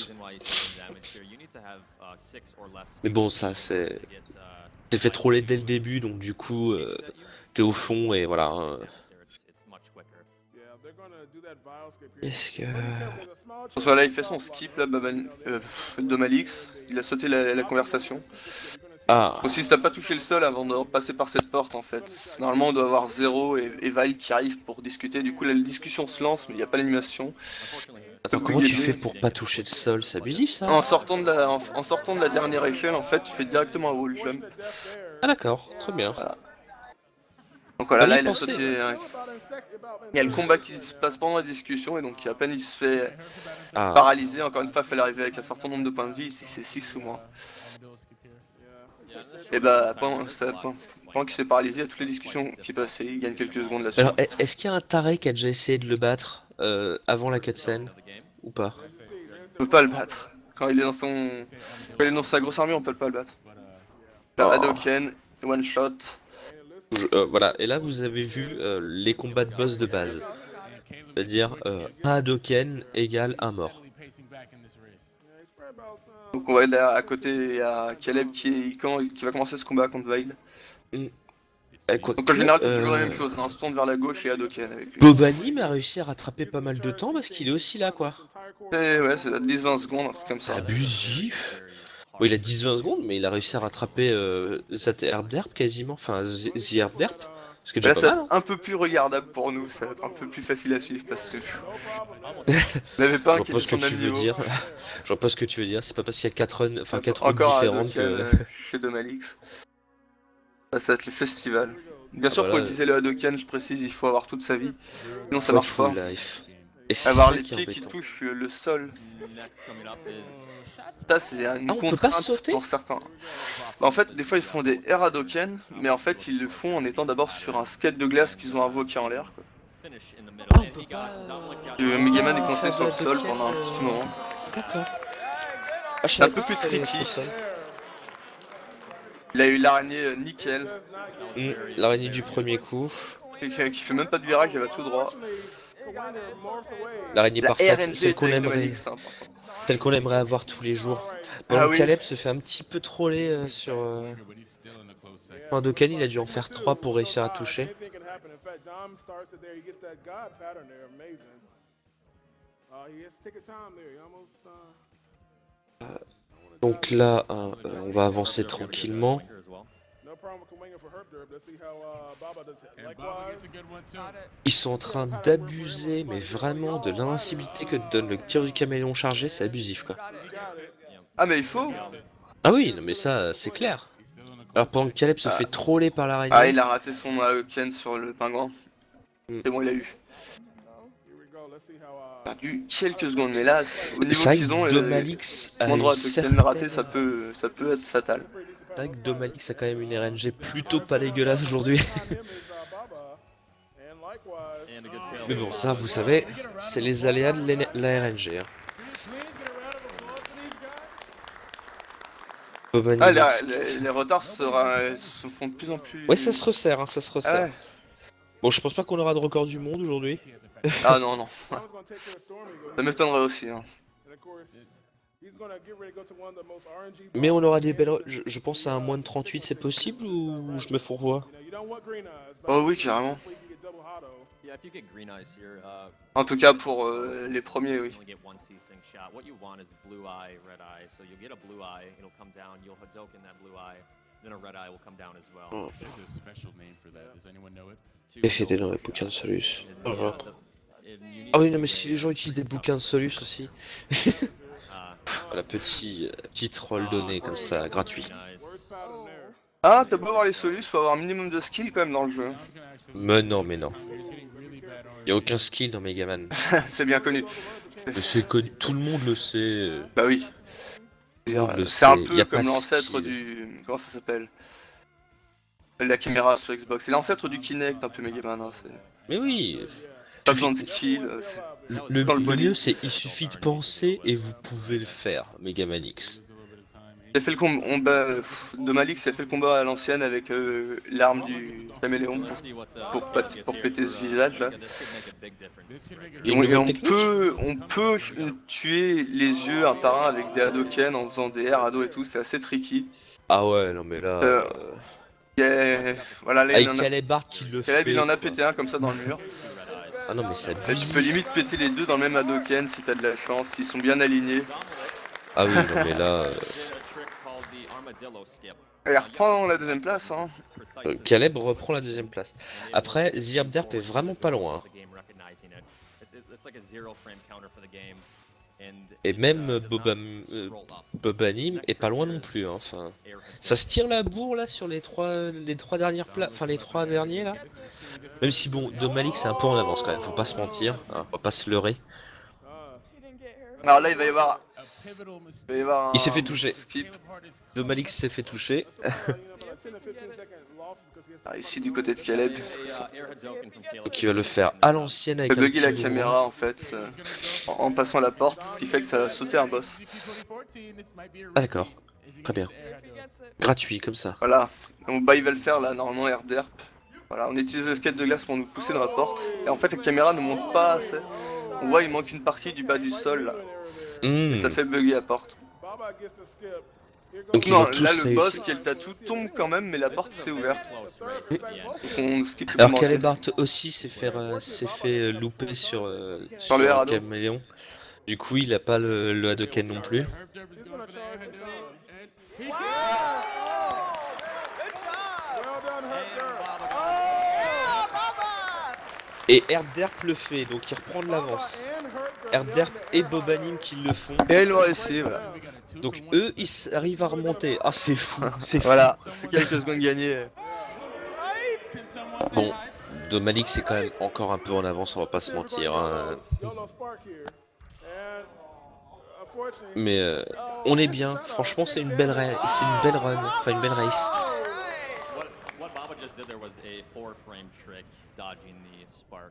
Mais bon, ça c'est fait troller dès le début, donc du coup, t'es au fond et voilà. Hein. yeah, they're gonna do that vial skip here. Est-ce que... There's a small Parce que là, il fait son skip là, de Malix. Il a sauté la conversation. Ah, Aussi, ça n'a pas touché le sol avant de passer par cette porte en fait. Normalement, on doit avoir 0 et Val qui arrive pour discuter. Du coup, la discussion se lance, mais il n'y a pas l'animation. attends, comment tu fais pour pas toucher le sol? C'est abusif ça? En sortant de la dernière échelle, en fait, tu fais directement un wall jump. Ah d'accord, très bien. Donc voilà, Fallait là, il a penser. sauté. Il y a le combat qui se passe pendant la discussion, et donc à peine il se fait Ah, paralyser. Encore une fois, il fallait arriver avec un certain nombre de points de vie, si c'est 6 ou moins. Et bah, pendant qu'il s'est paralysé, il y a toutes les discussions qui passaient, il gagne quelques secondes là-dessus. alors est-ce qu'il y a un taré qui a déjà essayé de le battre avant la cutscene? Ou pas? On peut pas le battre. Quand il est dans sa grosse armure, on peut pas le battre. Là, Hadoken, one shot. Voilà, et là vous avez vu les combats de boss de base. C'est-à-dire un Hadoken égale un mort. Donc on va être là à côté, il y a Caleb qui va commencer ce combat contre Veil. Donc en général c'est toujours la même chose, on se tourne vers la gauche et Hadoken avec lui. Bobanim a réussi à rattraper pas mal de temps parce qu'il est aussi là quoi. Ouais, c'est 10-20 secondes, un truc comme ça. C'est abusif. Bon, il a 10-20 secondes, mais il a réussi à rattraper Zat Herbderp quasiment, enfin The Herbderp, ce qui est Là, déjà ça pas va mal. être un peu plus regardable pour nous, ça va être un peu plus facile à suivre parce que on n'avait pas Je un qui vois pas était ce sur que le tu même veux niveau. dire. Je vois pas ce que tu veux dire. C'est pas parce qu'il y a 4 runs, enfin 4 routes Encore un différentes Hadoken que. chez Domalix. Ça va être le festival. Bien sûr, voilà. pour utiliser le Hadoken, je précise, il faut avoir toute sa vie. Sinon, ça Ouais, marche pas. full life. Et c'est Avoir ça les qui est pieds qui embêtant. touchent le sol, Next coming up is ça c'est une Ah, on peut pas contrainte sauter pour certains. Bah, en fait, des fois ils font des air Hadoken, mais en fait ils le font en étant d'abord sur un skate de glace qu'ils ont invoqué en l'air. quoi. finish in the middle. Ah, on And peut he pas. got Dominic got Le Megaman est Ah, compté faire sur le de sol Hadoken, pendant un petit moment. D'accord. Ah, je C'est un savais peu pas plus que fallait être tricky. au sol. Il a eu l'araignée nickel, L'araignée du premier coup. qui fait même pas de virage, il va tout droit. L'araignée La parfaite, RNG celle est qu'on avec aimerait, Domalix, hein, celle qu'on aimerait avoir tous les jours. Ah Pendant oui. Caleb se fait un petit peu troller sur Hadoken, il a dû en faire 3 pour réussir à toucher. Donc là, on va avancer tranquillement. Ils sont en train d'abuser, mais vraiment de l'invincibilité que donne le tir du caméléon chargé, c'est abusif quoi. Ah mais il faut. Ah oui, non, mais ça c'est clair. Alors pendant que Caleb se fait troller par l'araignée. Ah, il a raté son Hadoken sur le pingouin. C'est bon, il a eu. Perdu quelques secondes, mais là, au niveau C'est qu'ils ont, Domalix a endroit une Hadoken raté, ça peut être fatal. C'est vrai que Domalix a quand même une RNG plutôt pas dégueulasse aujourd'hui. Mais bon, ça vous savez, c'est les aléas de la RNG. Hein. Ah, les retards se font de plus en plus... Ouais, ça se resserre, hein, ça se resserre. Ah ouais. Bon, je pense pas qu'on aura de record du monde aujourd'hui. Ah non, non. Ça m'étonnerait aussi. Hein. Mais on aura des belles... Je pense à un moins de 38, c'est possible ou je me fourvoie? Oh oui, carrément. Yeah, if you get green eyes here, En tout cas, pour les premiers, oui. only get one C-Sync shot. What you want is blue eye, red eye. So you'll get a blue eye, it'll come down, you'll Hadoken that blue eye, then a red eye will come down as well. FD dans les bouquins de Solus. Ah oui, non, mais si les gens utilisent des bouquins de Solus aussi. Voilà, petit troll donné comme ça, gratuit. Ah, t'as beau avoir les solus, faut avoir un minimum de skill quand même dans le jeu. Mais non. Y'a aucun skill dans Megaman. C'est bien connu. C'est connu, tout le monde le sait. Bah oui. C'est un peu comme l'ancêtre du... Comment ça s'appelle? La caméra sur Xbox. C'est l'ancêtre du Kinect un peu Megaman. Hein, mais oui. Pas besoin de skill. Le mieux c'est il suffit de penser et vous pouvez le faire, Megaman X. Il a fait le combat... Domalix a fait le combat à l'ancienne avec l'arme du caméléon pour péter ce visage là. Et on peut tuer les yeux un par un avec des Hadoken en faisant des air Hado et tout, c'est assez tricky. Ah ouais, non mais là... Voilà, là, avec Caleb Bart qui le fait. Il en a pété un comme ça dans le mur. Ah non mais ça... Et tu peux limite péter les deux dans le même Hadoken si t'as de la chance, s'ils sont bien alignés. Ah oui, non mais là... Et reprend la deuxième place, hein. Caleb reprend la deuxième place. Après, Ziabderp est vraiment pas loin. Et même Bobanim est pas loin non plus. Hein. Enfin, ça se tire la bourre là sur les trois dernières places, enfin les trois derniers là. Même si bon, Domalix c'est un peu en avance quand même. Faut pas se mentir, hein, faut pas se leurrer. Alors là, il va y avoir il s'est fait toucher. Skip. Domalix s'est fait toucher. Ici du côté de Caleb. Donc il va le faire à l'ancienne avec il un bugger la petit caméra en fait en passant la porte, ce qui fait que ça a sauté un boss. Ah d'accord, très bien. Gratuit comme ça. Voilà, donc bah il va le faire là normalement Herbderp. Voilà, on utilise le skate de glace pour nous pousser dans la porte. Et en fait la caméra ne monte pas assez. On voit il manque une partie du bas du sol là. Et ça fait bugger la porte. Donc, non, là le boss qui est le tatou tombe quand même, mais la porte s'est ouverte. Alors Caleb Bart aussi s'est fait louper sur le caméléon. Du coup il a pas le Hadoken non plus. He gets. Well done, Hector. Et Herdderp le fait, donc il reprend de l'avance. Herdderp et Bobanim qui le font. Et LOSC, voilà. Donc eux, arrivent à remonter. Ah, c'est fou, c'est fou. Voilà, c'est quelques secondes gagnées. Bon, Dominic c'est quand même encore un peu en avance, on va pas se mentir. Hein. Mais on est bien, franchement c'est une belle run, enfin une belle race. What Baba just did there was a 4-frame trick, dodging the spark.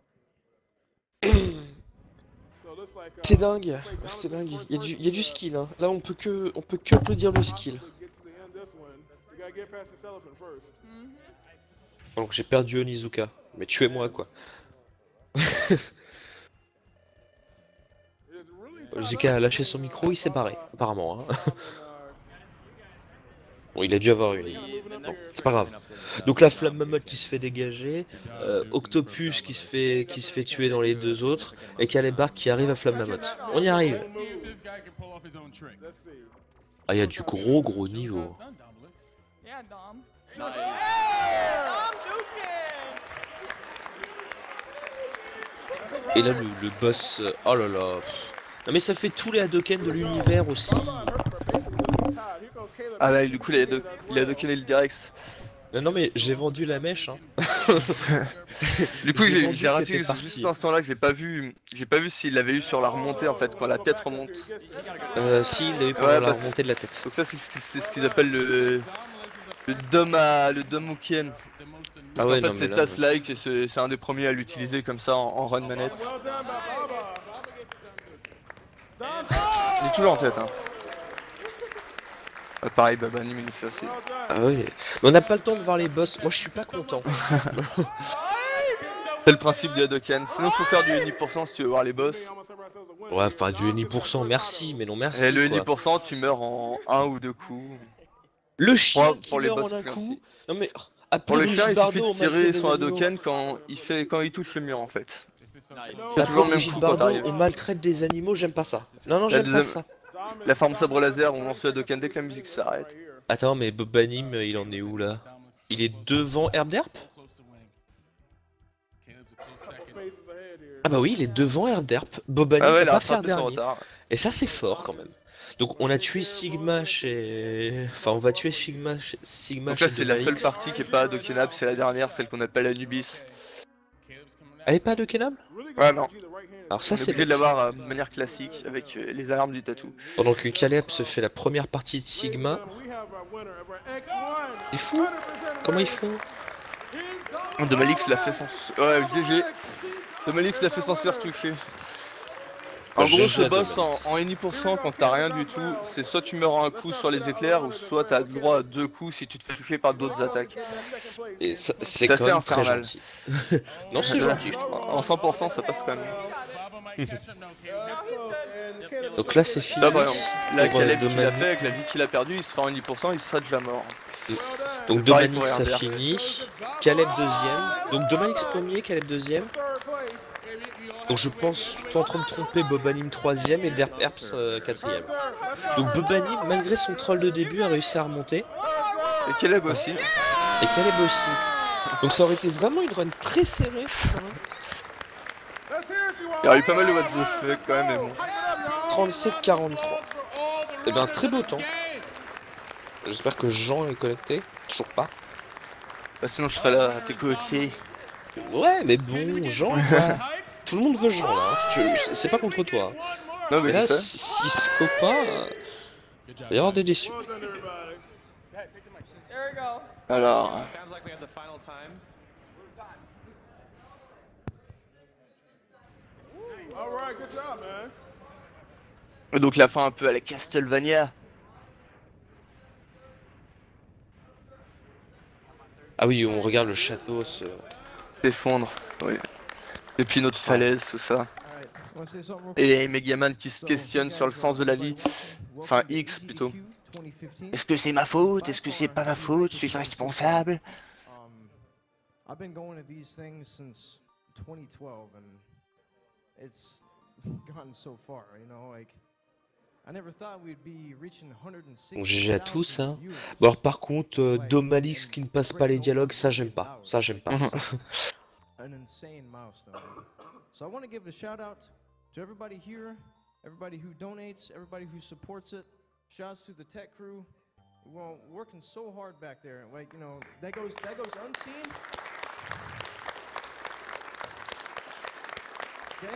C'est dingue, c'est dingue. Il y a du skill. Hein. Là on peut que applaudir le skill. Donc j'ai perdu Onizuka, mais tuez-moi quoi. Onizuka a lâché son micro, il s'est barré, apparemment. Hein. Bon, il a dû avoir une. Bon, c'est pas grave. Donc la flamme mammoth qui se fait dégager, Octopus qui se fait tuer dans les deux autres, et Calebar qui arrive à flamme mammoth. On y arrive. Ah, il y a du gros niveau. Yeah, Dom. Nice. Et là le boss, oh là là. Non mais ça fait tous les Hadoken de l'univers aussi. Ah là, du coup, il a Hadokené le Direx. Non mais j'ai vendu la mèche. Hein. Du coup, J'ai vendu j'ai raté que t'étais juste parti. cet instant-là que j'ai pas vu s'il l'avait eu sur la remontée en fait, quand la tête remonte. Si, il a eu pour Ouais, la bah, remontée de la tête. Donc ça, c'est ce qu'ils appellent le dom Wukien. Parce Ah ouais, qu'en non, fait, mais c'est là, Taz-like et c'est un des premiers à l'utiliser comme ça en run manette. Il est toujours en tête, hein. Pareil, Bobanim, il le fait aussi. Ah oui. Mais on n'a pas le temps de voir les boss. Moi je suis pas content. C'est le principe du Hadoken. Sinon, faut faire du Uni% si tu veux voir les boss. Ouais, enfin du Uni%, merci, mais non merci. Et le quoi. Uni%, tu meurs en 1 ou 2 coups. Le chien qui pour les meurt boss en un plus coup. gentils. Non mais Pour le chien, il suffit de Bardo, tirer son Hadoken quand il touche le mur en fait. T'as toujours le même coup quand t'arrives. On maltraite des animaux, j'aime pas ça. Non, La j'aime pas deuxième- ça. La forme sabre laser, on lance le Hadoken dès que la musique s'arrête. Attends, mais Bobanim, il en est où là? Il est devant Herdderp? Ah bah oui, il est devant Herdderp. Bobanim Ah ouais, il peut a pas faire rattrapé son dernier. retard. Et ça, c'est fort quand même. Donc on a tué Sigma chez... Enfin, on va tuer Sigma Donc chez là, c'est la Domanix. seule partie qui est pas Hadokenable, c'est la dernière, celle qu'on appelle Anubis. Elle est pas de Kenab? Ouais, non. Alors ça, On est c'est obligé de bête. l'avoir de manière classique avec les alarmes du tatou. Pendant que Caleb se fait la première partie de Sigma. C'est fou. Comment ils font? Domalix l'a fait sans... Ouais, GG. Domalix l'a fait sans se faire toucher. En GG gros, ce à boss Domalix. en Uni% quand t'as rien du tout, c'est soit tu meurs en un coup sur les éclairs, ou soit t'as le droit à 2 coups si tu te fais toucher par d'autres attaques. Et c'est C'est quand assez même très infernal. gentil. Non, c'est gentil, je trouve. En 100%, ça passe quand même. Donc là, c'est fini. Là, par exemple, là, Pour, Caleb qui l'a Domanix. fait, avec la vie qu'il a perdue, il sera en 10%, il sera déjà mort. Donc Pareil Domanix pour ça Herdderp. finit. Caleb deuxième. Donc Domanix premier, Caleb deuxième. Donc je pense, tu es en train de tromper Bobanim troisième et Derp Herps quatrième. Donc Bobanim, malgré son troll de début, a réussi à remonter. Et Caleb aussi. Et Caleb aussi. Donc ça aurait été vraiment une run très serrée. quand même. Il y aurait eu pas mal de what the fuck quand même, mais bon. 37-43. Et ben très beau temps. J'espère que Jean est connecté. Toujours pas. Bah, sinon, je serais là à tes côtés. Ouais, mais bon, Jean, quoi. Tout le monde veut Jean là. Hein. C'est pas contre toi. Hein. Non, mais Mais là, je sais. s'il se cope pas, il va y avoir des déçus. There we go. Alors, Sounds like we have the final times. All right, good job, man. donc la fin un peu à la Castlevania. Ah oui, on regarde le château se... S'effondre, oui. Depuis notre falaise, tout ça. Et Megaman qui se questionne sur le sens de la vie. Enfin, X plutôt. Est-ce que c'est ma faute? Est-ce que c'est pas ma faute? Je suis responsable? I've been going to these things since 2012 and it's gone so far, you know, like Donc GG à tous. Hein. Bon alors par contre, Domalix qui ne passe pas les dialogues, ça j'aime pas. Ça j'aime pas. An insane milestone. So I want to give the shout out to everybody here, everybody who donates, everybody who supports it. Shouts to the tech crew. We're working so hard back there. Like, you know, that goes unseen. Okay?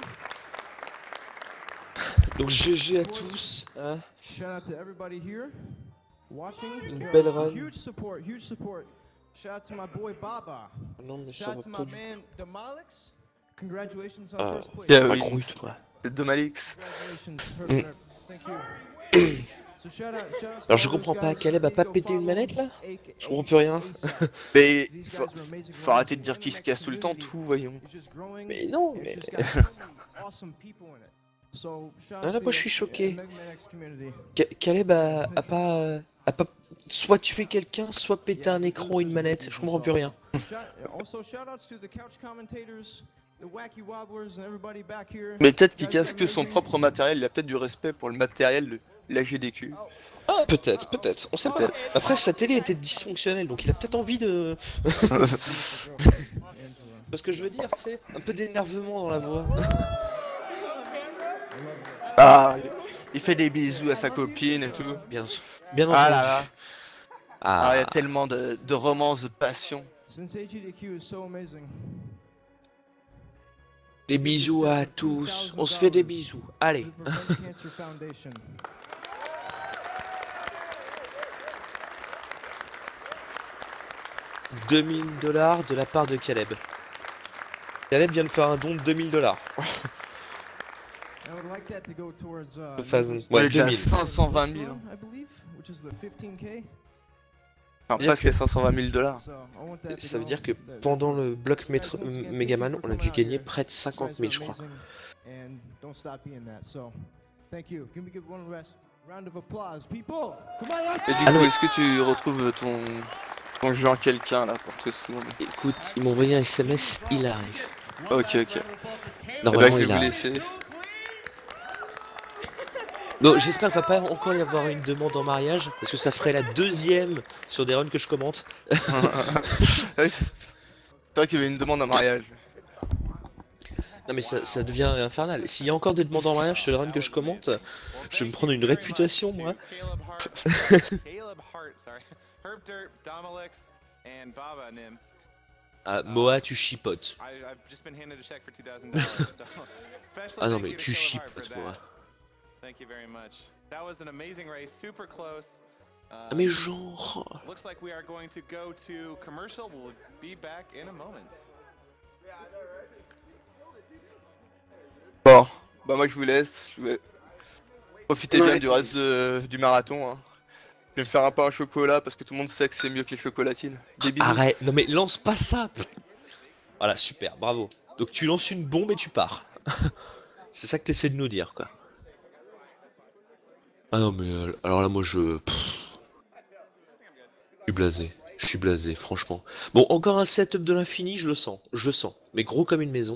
Donc GG à tous. Hein. Shout out to everybody here watching. Une belle run. Huge support, huge support. Shout out to my boy Baba. Non, mais Shout out to my man Domalix. Congratulations on first place. Yeah, pas oui. grouille, quoi. C'est Domalix. Congratulations. Thank you. So shout out Alors je comprends pas, Caleb a pas pété une manette là? Je comprends plus rien. Mais faut arrêter de dire qu'il se casse tout le temps, tout, voyons. Mais non, mais... Ah, là, moi je suis choqué. Caleb a pas soit tué quelqu'un, soit pété un écran ou une manette. Je comprends plus rien. Mais peut-être qu'il casse que son propre matériel, il a peut-être du respect pour le matériel de la GDQ. Ah, peut-être, on sait pas. Après sa télé était dysfonctionnelle, donc il a peut-être envie de... Parce que je veux dire, tu sais, un peu d'énervement dans la voix. Ah, il fait des bisous à sa copine et tout. Bien sûr. Bien entendu. Ah là là. Ah, il y a tellement de romances, de passion. Des bisous à tous. On se fait des bisous. Allez. 2000 $ de la part de Caleb. Caleb vient de faire un don de 2000 $. Ouais, déjà 520 000. Non, presque 520 000 $. Ça veut dire que pendant le bloc Megaman, on a dû gagner près de 50 000, je crois. Et du coup, est-ce que tu retrouves ton jeu en quelqu'un là pour te souvenir? Écoute, ils m'ont envoyé un SMS, il arrive. Ok, ok. Normalement, je vais vous laisser. Non, j'espère qu'il va pas encore y avoir une demande en mariage, parce que ça ferait la deuxième sur des runs que je commente. C'est vrai qu'il y avait une demande en mariage. Non mais ça devient infernal. S'il y a encore des demandes en mariage sur les runs que je commente, je vais me prendre une réputation, moi. Ah, Moa, tu chipotes. Ah non mais tu chipotes, Moa. Thank you very much. That was an amazing race, super close. Mais genre... Looks like we are going to go to commercial. We'll be back in a moment. Bon, bah moi je vous laisse. Profitez bien du reste du marathon. Hein. Je vais me faire un pain au chocolat parce que tout le monde sait que c'est mieux que les chocolatines. Des bisous. Arrête, non mais lance pas ça. Voilà, super, bravo. Donc tu lances une bombe et tu pars. C'est ça que tu essaies de nous dire, quoi. Ah non mais alors là moi je suis blasé franchement. Bon, encore un setup de l'infini, je le sens, mais gros comme une maison.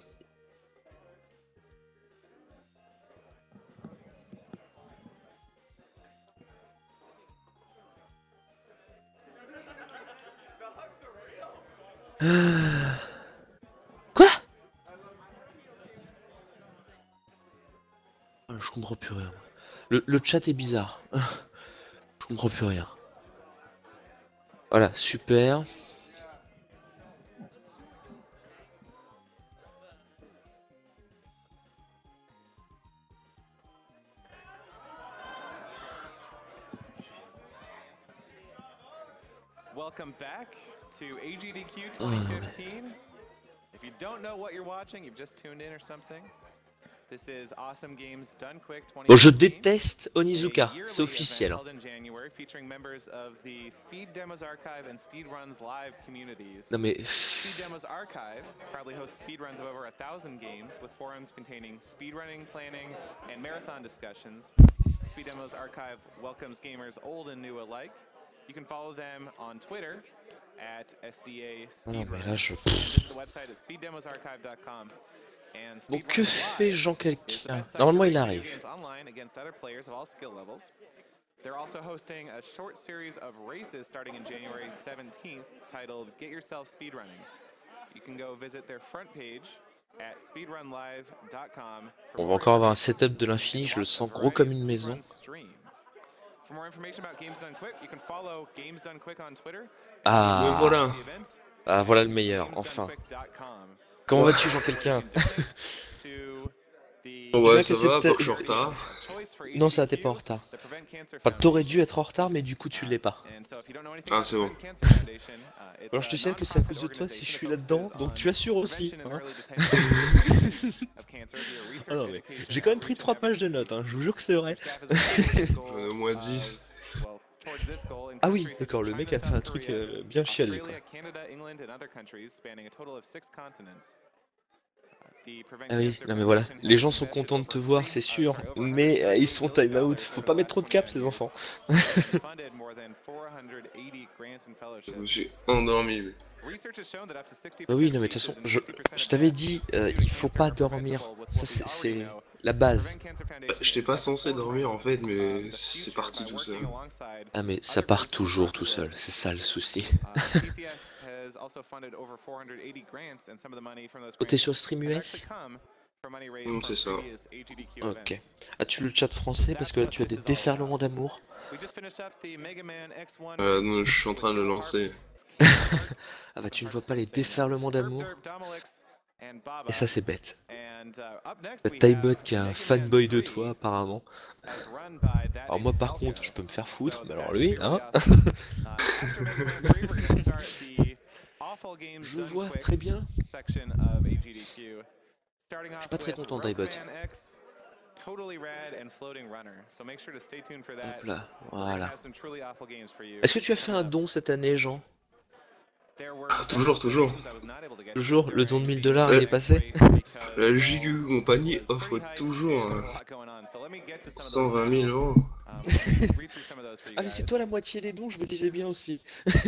Quoi? Je comprends plus rien. Le chat est bizarre. Je comprends plus rien. Voilà, super. Welcome back to AGDQ 2015. If you don't know what you're watching, you've just tuned in or something. This is Awesome Games Done Quick 2015. Bon, je déteste Onizuka, c'est officiel. Featuring members of the Speed Demos Archive and Speedruns Live communities. Non mais... Speed Demos Archive proudly hosts speedruns of over 1,000 games with forums containing speedrunning, planning, and marathon discussions. Speed Demos Archive welcomes gamers old and new alike. You can follow them on Twitter at SDA Speedrun. And visit the website at speeddemosarchive.com. Bon, que fait Jean quelqu'un? Normalement, il arrive. They're also hosting a short series of races starting in January 17th titled Get Yourself Speedrunning. You can go visit their front page at speedrunlive.com. On va encore avoir un setup de l'infini, je le sens gros comme une maison. For more information about Games Done Quick, you can follow Games Done Quick on Twitter. Ah, voilà. Ah, voilà le meilleur, enfin. Comment vas-tu, Jean quelqu'un? Ouais, ça va, pas que je suis en retard. Non, ça t'es pas en retard. Enfin, t'aurais dû être en retard, mais du coup, tu l'es pas. Ah, c'est bon. Alors, je te signale que c'est à cause de toi si je suis là-dedans, donc tu assures aussi. Hein. Ah non, mais j'ai quand même pris 3 pages de notes, hein, je vous jure que c'est vrai. Au moins 10. Ah oui, d'accord, le mec a fait un truc bien chialé, quoi. Ah oui, non mais voilà, les gens sont contents de te voir, c'est sûr, mais ils sont time out, faut pas mettre trop de cap, ces enfants. Je me suis endormi. Oui. Bah oui, non mais de toute façon, je t'avais dit, il faut pas dormir, ça c'est la base. J'étais pas censé dormir en fait, mais c'est parti tout seul. Ah mais ça part toujours tout seul, c'est ça le souci. Oh, t'es sur Stream US? C'est ça. Ok. As-tu le chat français parce que là tu as des déferlements d'amour? Non, je suis en train de le lancer. Ah bah tu ne vois pas les déferlements d'amour? Et ça c'est bête. T'as Tybot qui est un fanboy de toi apparemment. Alors moi par contre je peux me faire foutre, mais alors lui, hein? Je le vois très bien. Je suis pas très content Tybot. Hop là, voilà. Est-ce que tu as fait un don cette année, Jean? Ah, toujours. Toujours, le don de 1000 $, il est passé? La JQ Compagnie offre toujours 120 000 €. Ah mais c'est toi la moitié des dons, je me disais bien aussi.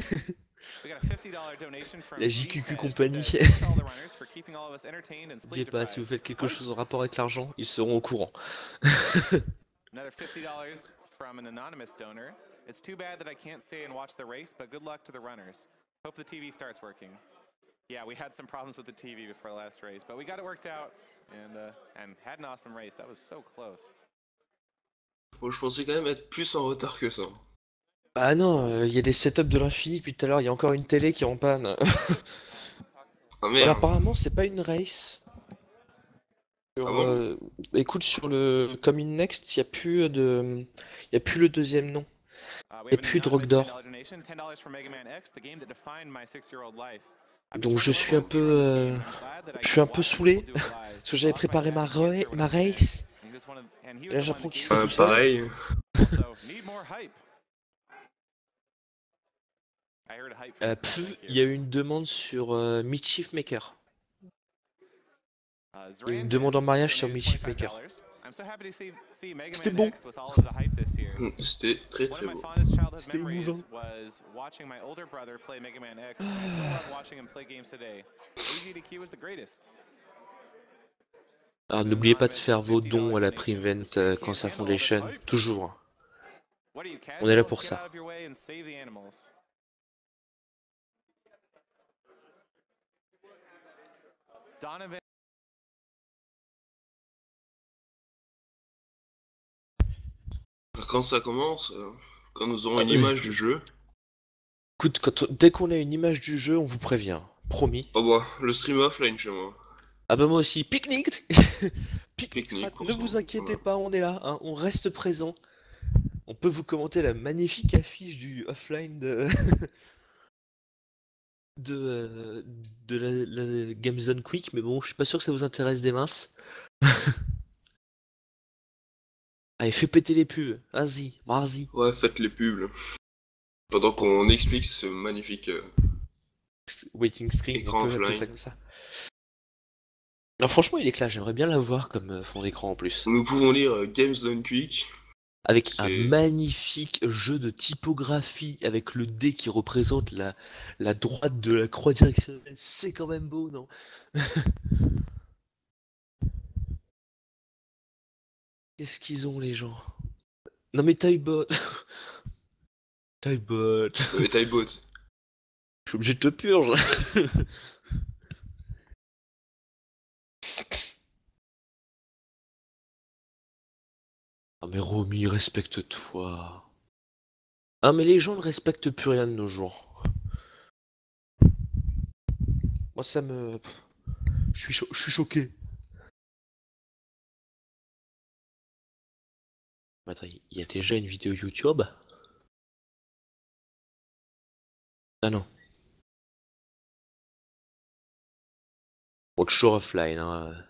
La JQQ Compagnie. N'oubliez pas, si vous faites quelque chose en rapport avec l'argent, ils seront au courant. Another $50 from an anonymous donor. It's too bad that I can't stay and watch the race, but good luck to the runners. Hope the TV starts working. Yeah, we had some problems with the TV before last race, but we got it worked out and had an awesome race. That was so close. Bon, je pensais quand même être plus en retard que ça. Ah non, il y a des setups de l'infini depuis tout à l'heure, il y a encore une télé qui est en panne. Ah merde. Apparemment, c'est pas une race. Écoute, sur le Coming Next, il n'y a plus le deuxième nom. Il n'y a plus de Rock d'Or. Donc je suis un peu saoulé parce que j'avais préparé ma race. Et là j'apprends qu'il serait tout seul. Pareil. Il y a eu une demande sur Mischief Maker. Il y a eu une demande en mariage sur Mischief Maker. C'était bon. C'était très beau. C'était émouvant. Alors n'oubliez pas de faire vos dons à la Prevent Cancer Foundation, toujours. On est là pour ça. Quand ça commence, quand nous aurons une image du jeu. Écoute, dès qu'on a une image du jeu, on vous prévient, promis. Oh bah, le stream offline chez moi. Ah bah moi aussi, pique-nique. Pique-nique. Ne vous inquiétez pas, on est là, hein, on reste présent. On peut vous commenter la magnifique affiche du offline de la Game Zone Quick, mais bon, je suis pas sûr que ça vous intéresse des masses. Allez, fais péter les pubs, vas-y. Ouais, faites les pubs. Là. Pendant qu'on explique ce magnifique waiting screen, écran offline. Ça comme ça. Non, franchement, il est clair, j'aimerais bien l'avoir comme fond d'écran en plus. Nous pouvons lire Games Done Quick. Avec un magnifique jeu de typographie avec le D qui représente la droite de la croix directionnelle. C'est quand même beau, non? Qu'est-ce qu'ils ont les gens? Non mais Taillebot. Taillebot. Taillebot. Je suis obligé de te purge. Ah mais Romy, respecte-toi. Ah mais les gens ne respectent plus rien de nos jours. Moi ça me... Je suis choqué. Attends, il y a déjà une vidéo YouTube? Ah non. Bon, toujours offline, hein.